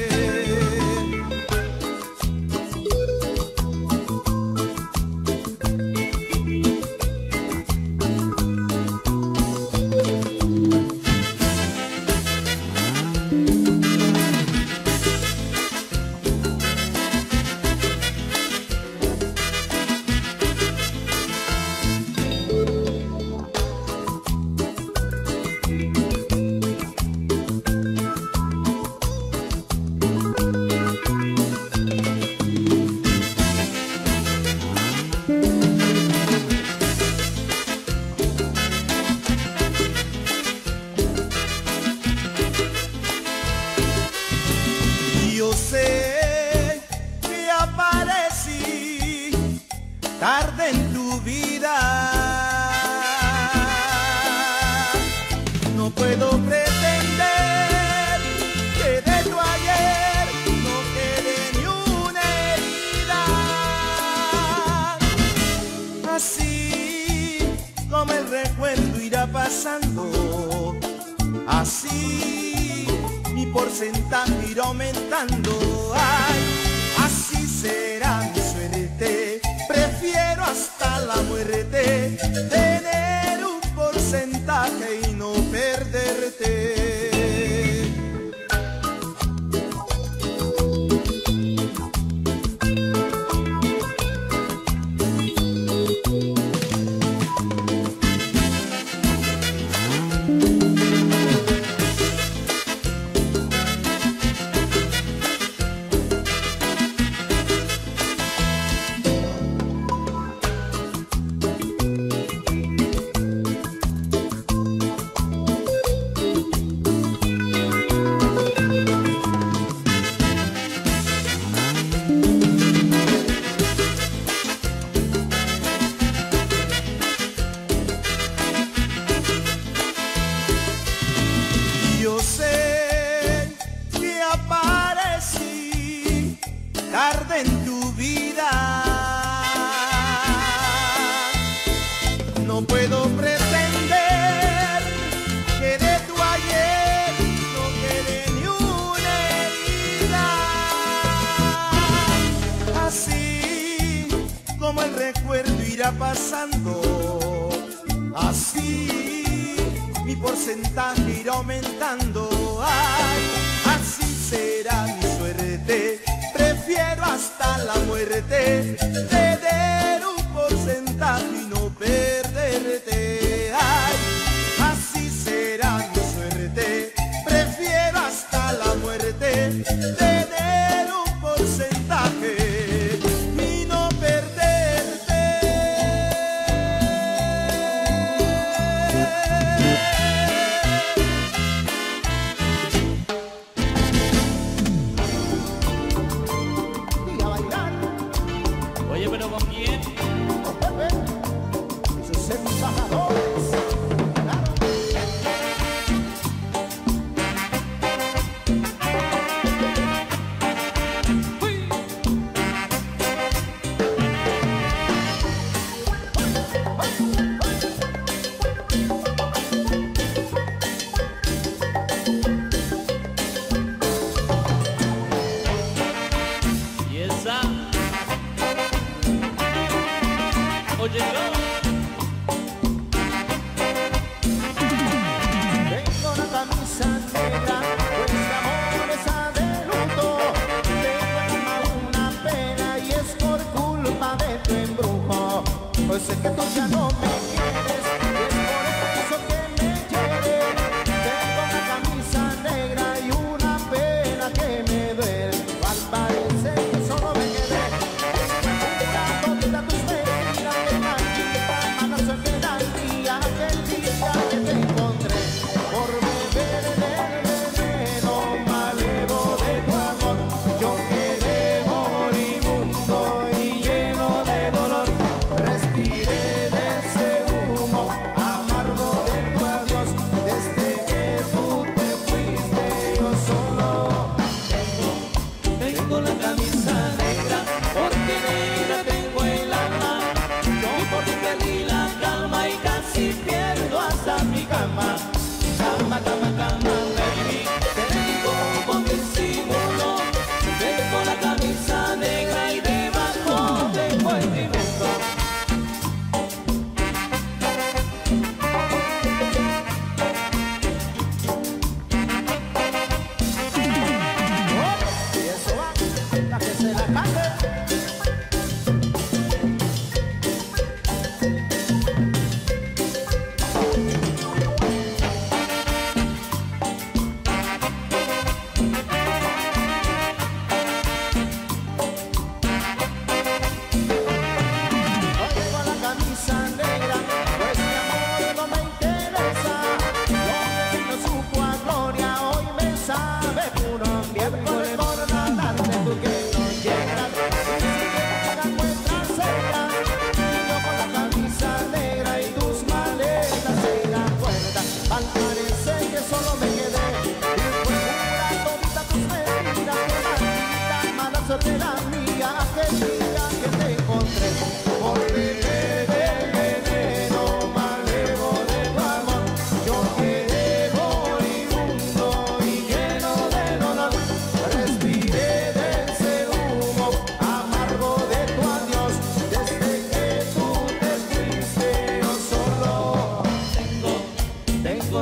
E: pasando, así mi porcentaje irá aumentando. Ay, así será mi suerte, prefiero hasta la muerte tener un porcentaje y no perderte. Yo sé que aparecí tarde en tu vida, no puedo pretender que de tu ayer no quede ni una herida. Así como el recuerdo irá pasando, así mi porcentaje irá aumentando. Ay, así será mi suerte, prefiero hasta la muerte tener un porcentaje y no perderte. Ay, así será mi suerte, prefiero hasta la muerte tener un porcentaje y no perderte.
D: Oye, pero ¿con quién?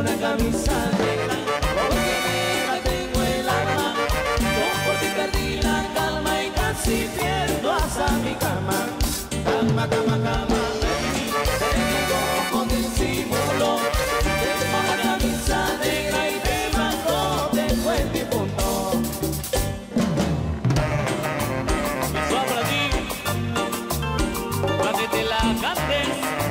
G: una camisa negra, porque negra tengo el alma. Yo por ti perdí la calma y casi pierdo hasta mi cama. Cama, cama, cama, baby, te digo con disimulo. Tengo una camisa negra y debajo tengo el difunto.
D: Eso para ti, para que te la cantes.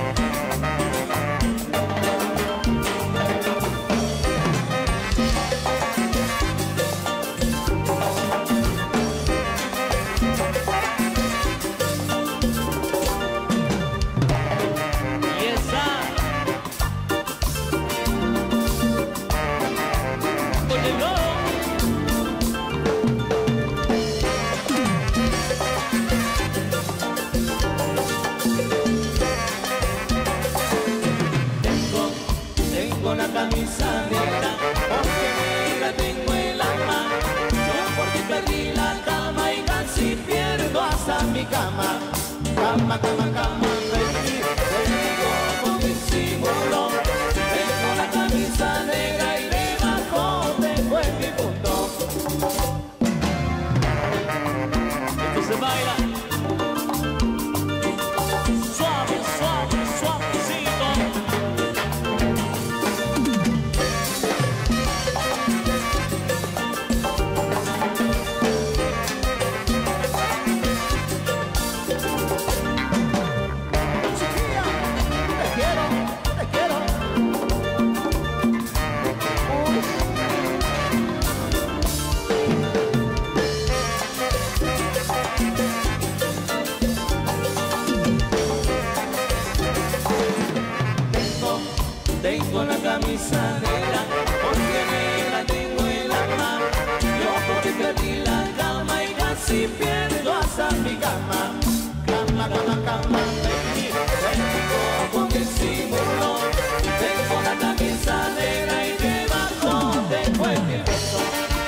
G: Camisa negra, porque negra tengo el alma. Yo por ti perdí la calma y casi pierdo hasta mi cama. Cama, cama, cama, baby, te digo con disimulo. Tengo una camisa negra y debajo tengo el difunto.
D: Esto se baila suave, suave, suavecito.
G: Tengo una camisa negra, porque negra tengo el alma. Yo por ti perdí la calma y casi pierdo hasta mi cama. Cama, cama, cama, baby, te digo con disimulo. Tengo una camisa negra y debajo tengo el difunto.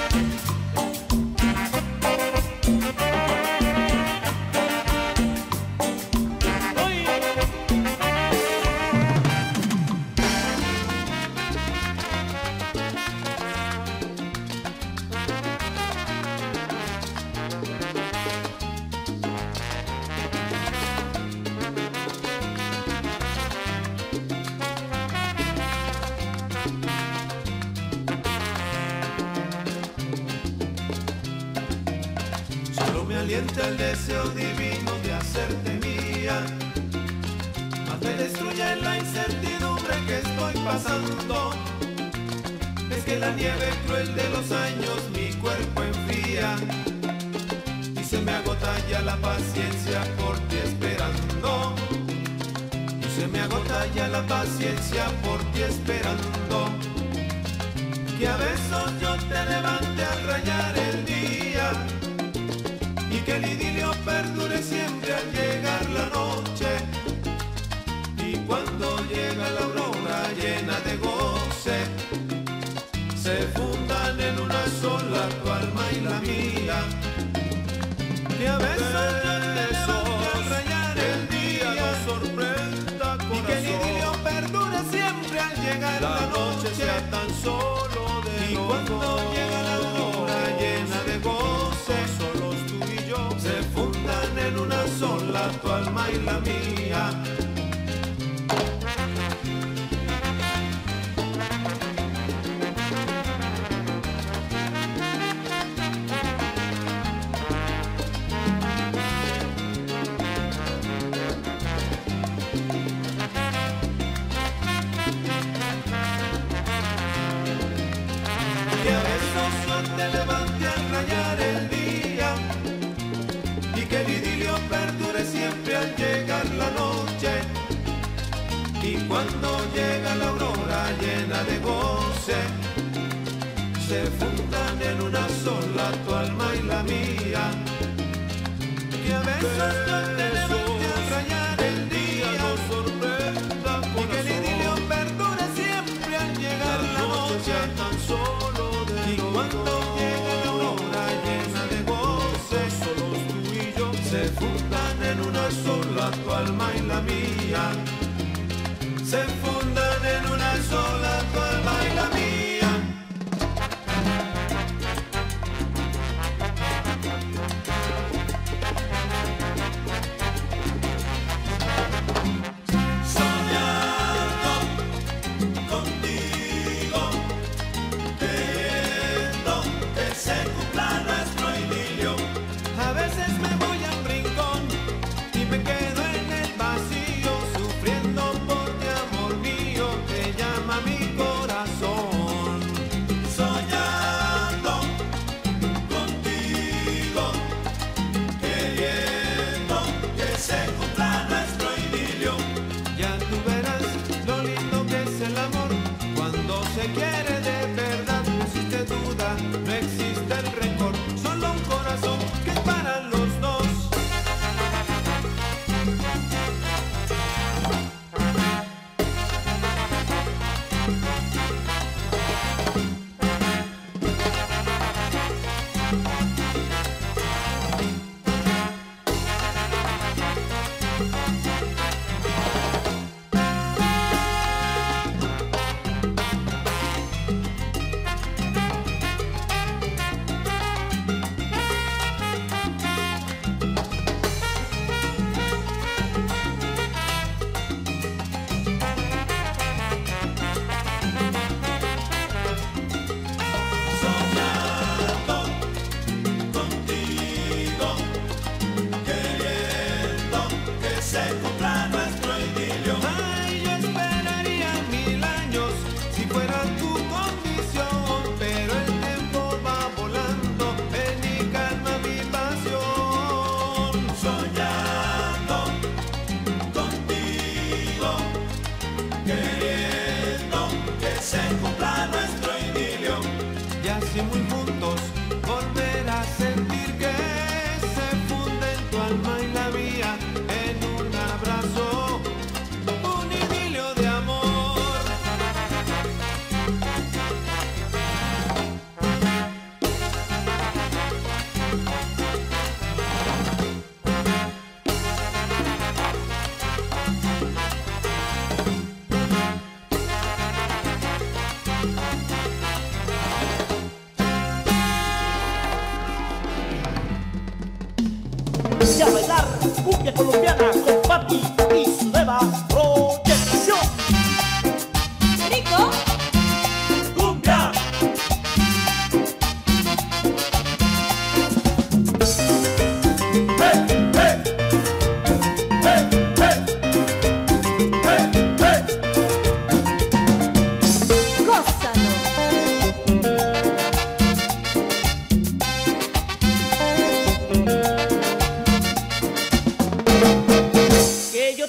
J: Alienta el deseo divino de hacerte mía, mas me destruye la incertidumbre que estoy pasando. Es que la nieve cruel de los años mi cuerpo enfría, y se me agota ya la paciencia por ti esperando. Y se me agota ya la paciencia por ti esperando. Que a besos yo te levante al rayar el día, y que el idilio perdure siempre al llegar la noche. Y cuando llega la aurora llena de goce, se fundan en una sola tu alma y la mía. Que a veces yo te levante al rayar el día, nos sorprenda, corazón, y que el idilio perdure siempre al llegar la, la noche, sea tan solo de y loco. Cuando llega la aurora llena de goce, solos tú y yo se fundan en una sola tu alma y la mía. Que a besos yo te levante al rayar el día, y que el idilio perdure siempre al llegar la noche. Y cuando llega la aurora llena de goce, se fundan en una sola tu alma y la mía. Que a besos yo te levante al rayar el día, nos sorprenda, y que el idilio perdure siempre al llegar la noche, tan solo de y cuando llega la aurora llena de goce, solos tú y yo se fundan en una sola tu alma y la mía. Se fundan en una sola tu alma se quiere de verdad, no existe duda, no existe el rencor, solo un corazón que es para los dos.
K: Y a bailar cumbia colombiana con Papi y su nueva proyección.
L: ¡Rico!
K: ¡Cumbia! ¡Hey, hey! ¡Hey, hey! ¡Hey, hey!
L: ¡Gózalo!
K: Que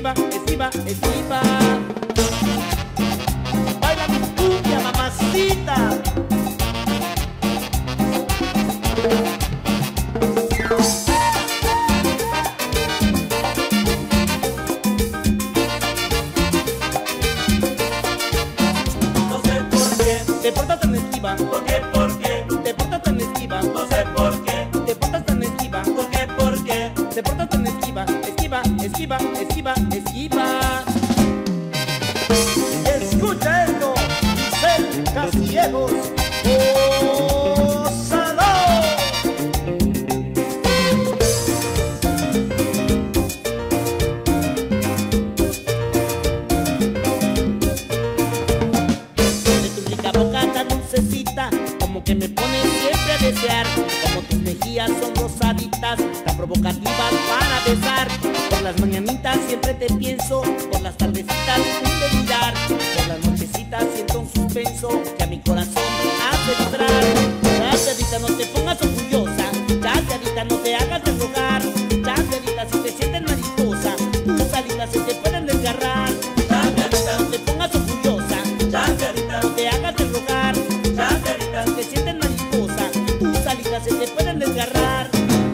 K: esquiva, esquiva, esquiva. Baila mi cumbia, mamacita. Te portas tan esquiva, ¿por qué? ¿Por qué? Te portas tan esquiva, no sé por qué. Te portas tan esquiva, ¿por qué? ¿Por qué? Te portas tan esquiva, esquiva, esquiva, esquiva, esquiva. Escucha esto, Giselle Castillejos, gózalo. Como que me pone siempre a desear, como tus mejillas son rosaditas, tan provocativas para besar. Por las mañanitas siempre te pienso, por las tardecitas un delirar, por las nochecitas siento un suspenso que a mi corazón hace vibrar. Chateadita, no te pongas orgullosa, chateadita, no te hagas de rogar, chateadita, si te sientes mariposa, tus alitas se te pueden desgarrar. Chateadita, no te pongas orgullosa, chateadita, no te hagas de rogar, chateadita, si te sientes mariposa, tus alitas se te pueden desgarrar.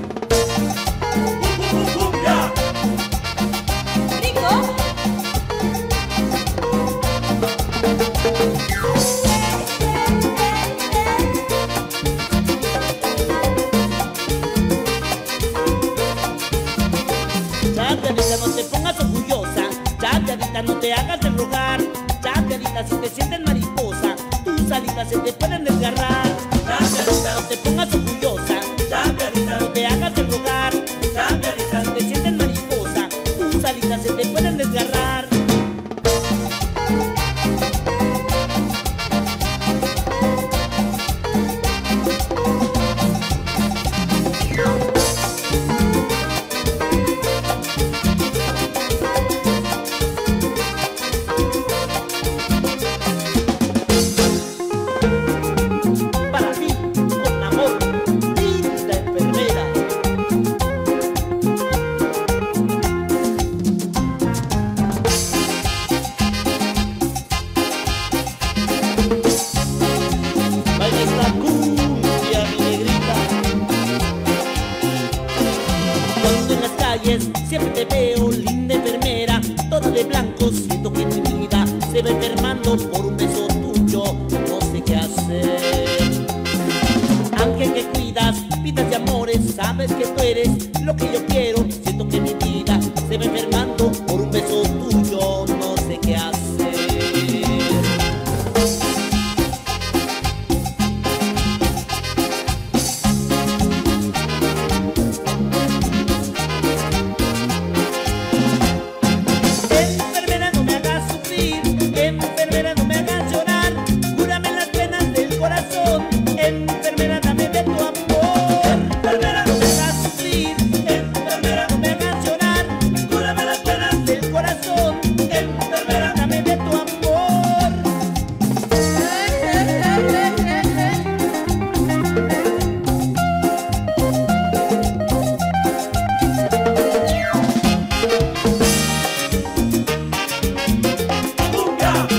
K: ¡Cumbia!
A: ¡Rico!
K: Chateadita, no te pongas orgullosa, chateadita, no te hagas de rogar, chateadita, si te sientes mariposa, tus alitas se te pueden desgarrar. Chateadita, no te pongas orgullosa, chateadita, no te hagas de rogar, chateadita, si te sientes mariposa, tus alitas se te pueden desgarrar. Para ti, con amor, linda enfermera. Baila esta cumbia, mi negrita. Cuando en las calles siempre te veo, linda enfermera, toda de blanco, siento que mi vida se va enfermando por un beso tuyo, no sé qué hacer. Ángel que cuidas, vidas de amores, sabes que tú eres lo que yo quiero, siento que mi vida se va enfermando por un beso tuyo, no sé qué hacer. Enfermera, no me hagas sufrir, enfermera, no me hagas llorar, cúrame las penas del corazón, enfermera, dame de tu amor. Enfermera, no me hagas sufrir, enfermera, no me hagas llorar, cúrame las penas del corazón, enfermera, dame de tu amor. ¡Cumbia!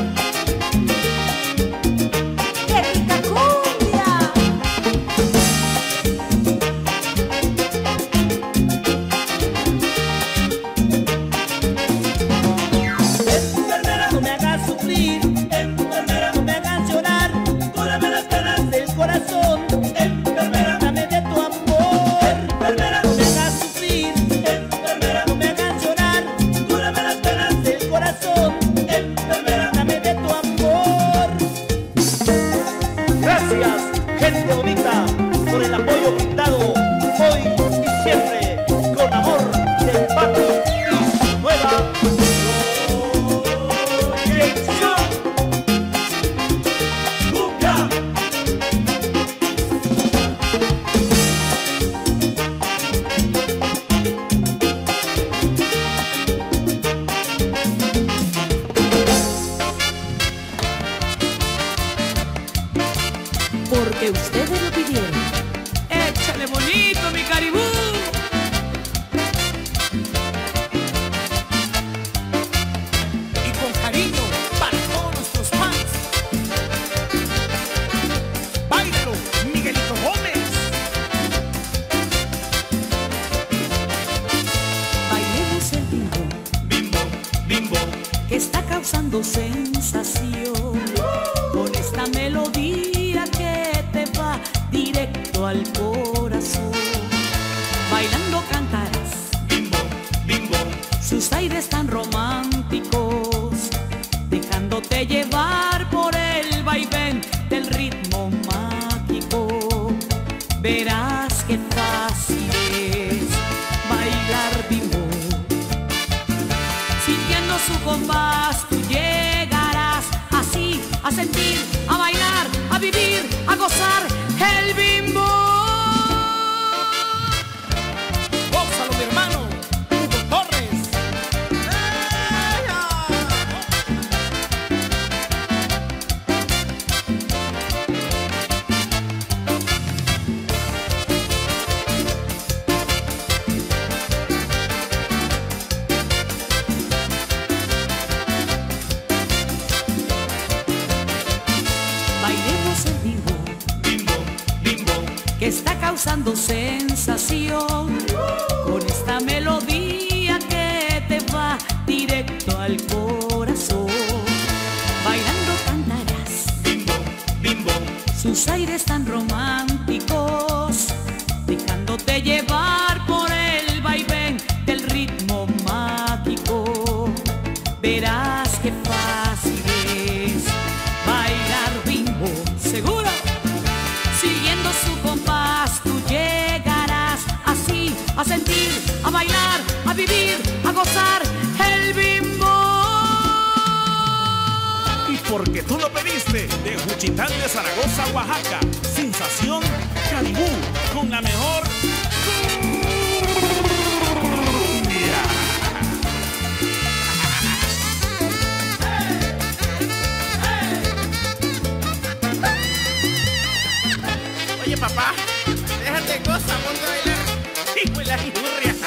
A: ¡Qué rica cumbia!
L: que está causando sensación con esta melodía que te va directo al corazón. Bailando cantarás,
D: bimbo, bimbo,
L: sus aires tan románticos, dejándote llevar por el vaivén del ritmo mágico. Verás qué fácil es bailar bimbo. Sintiendo su compás tú llegarás así a sentir, a bailar, a vivir, a gozar el bimbo.
D: gózalo mi hermano, Hugo Torres.
L: Bailemos el bimbo,
D: Bimbo, bimbo,
L: que está causando sensación con esta melodía que te va directo al corazón. Bailando cantarás,
D: bimbo, bimbo,
L: sus aires tan románticos, dejándote llevar por el vaivén del ritmo mágico. Verás qué fácil es bailar bimbo, seguro. Siguiendo su compás tú llegarás así a sentir, a bailar, a vivir, a gozar el bimbo.
D: y porque tú lo pediste, de Juchitán de Zaragoza, Oaxaca, sensación Caribú, con la mejor cumbia.
M: Oye, papá, déjate cosa, ponte a bailar.
D: Hijo de la jurria.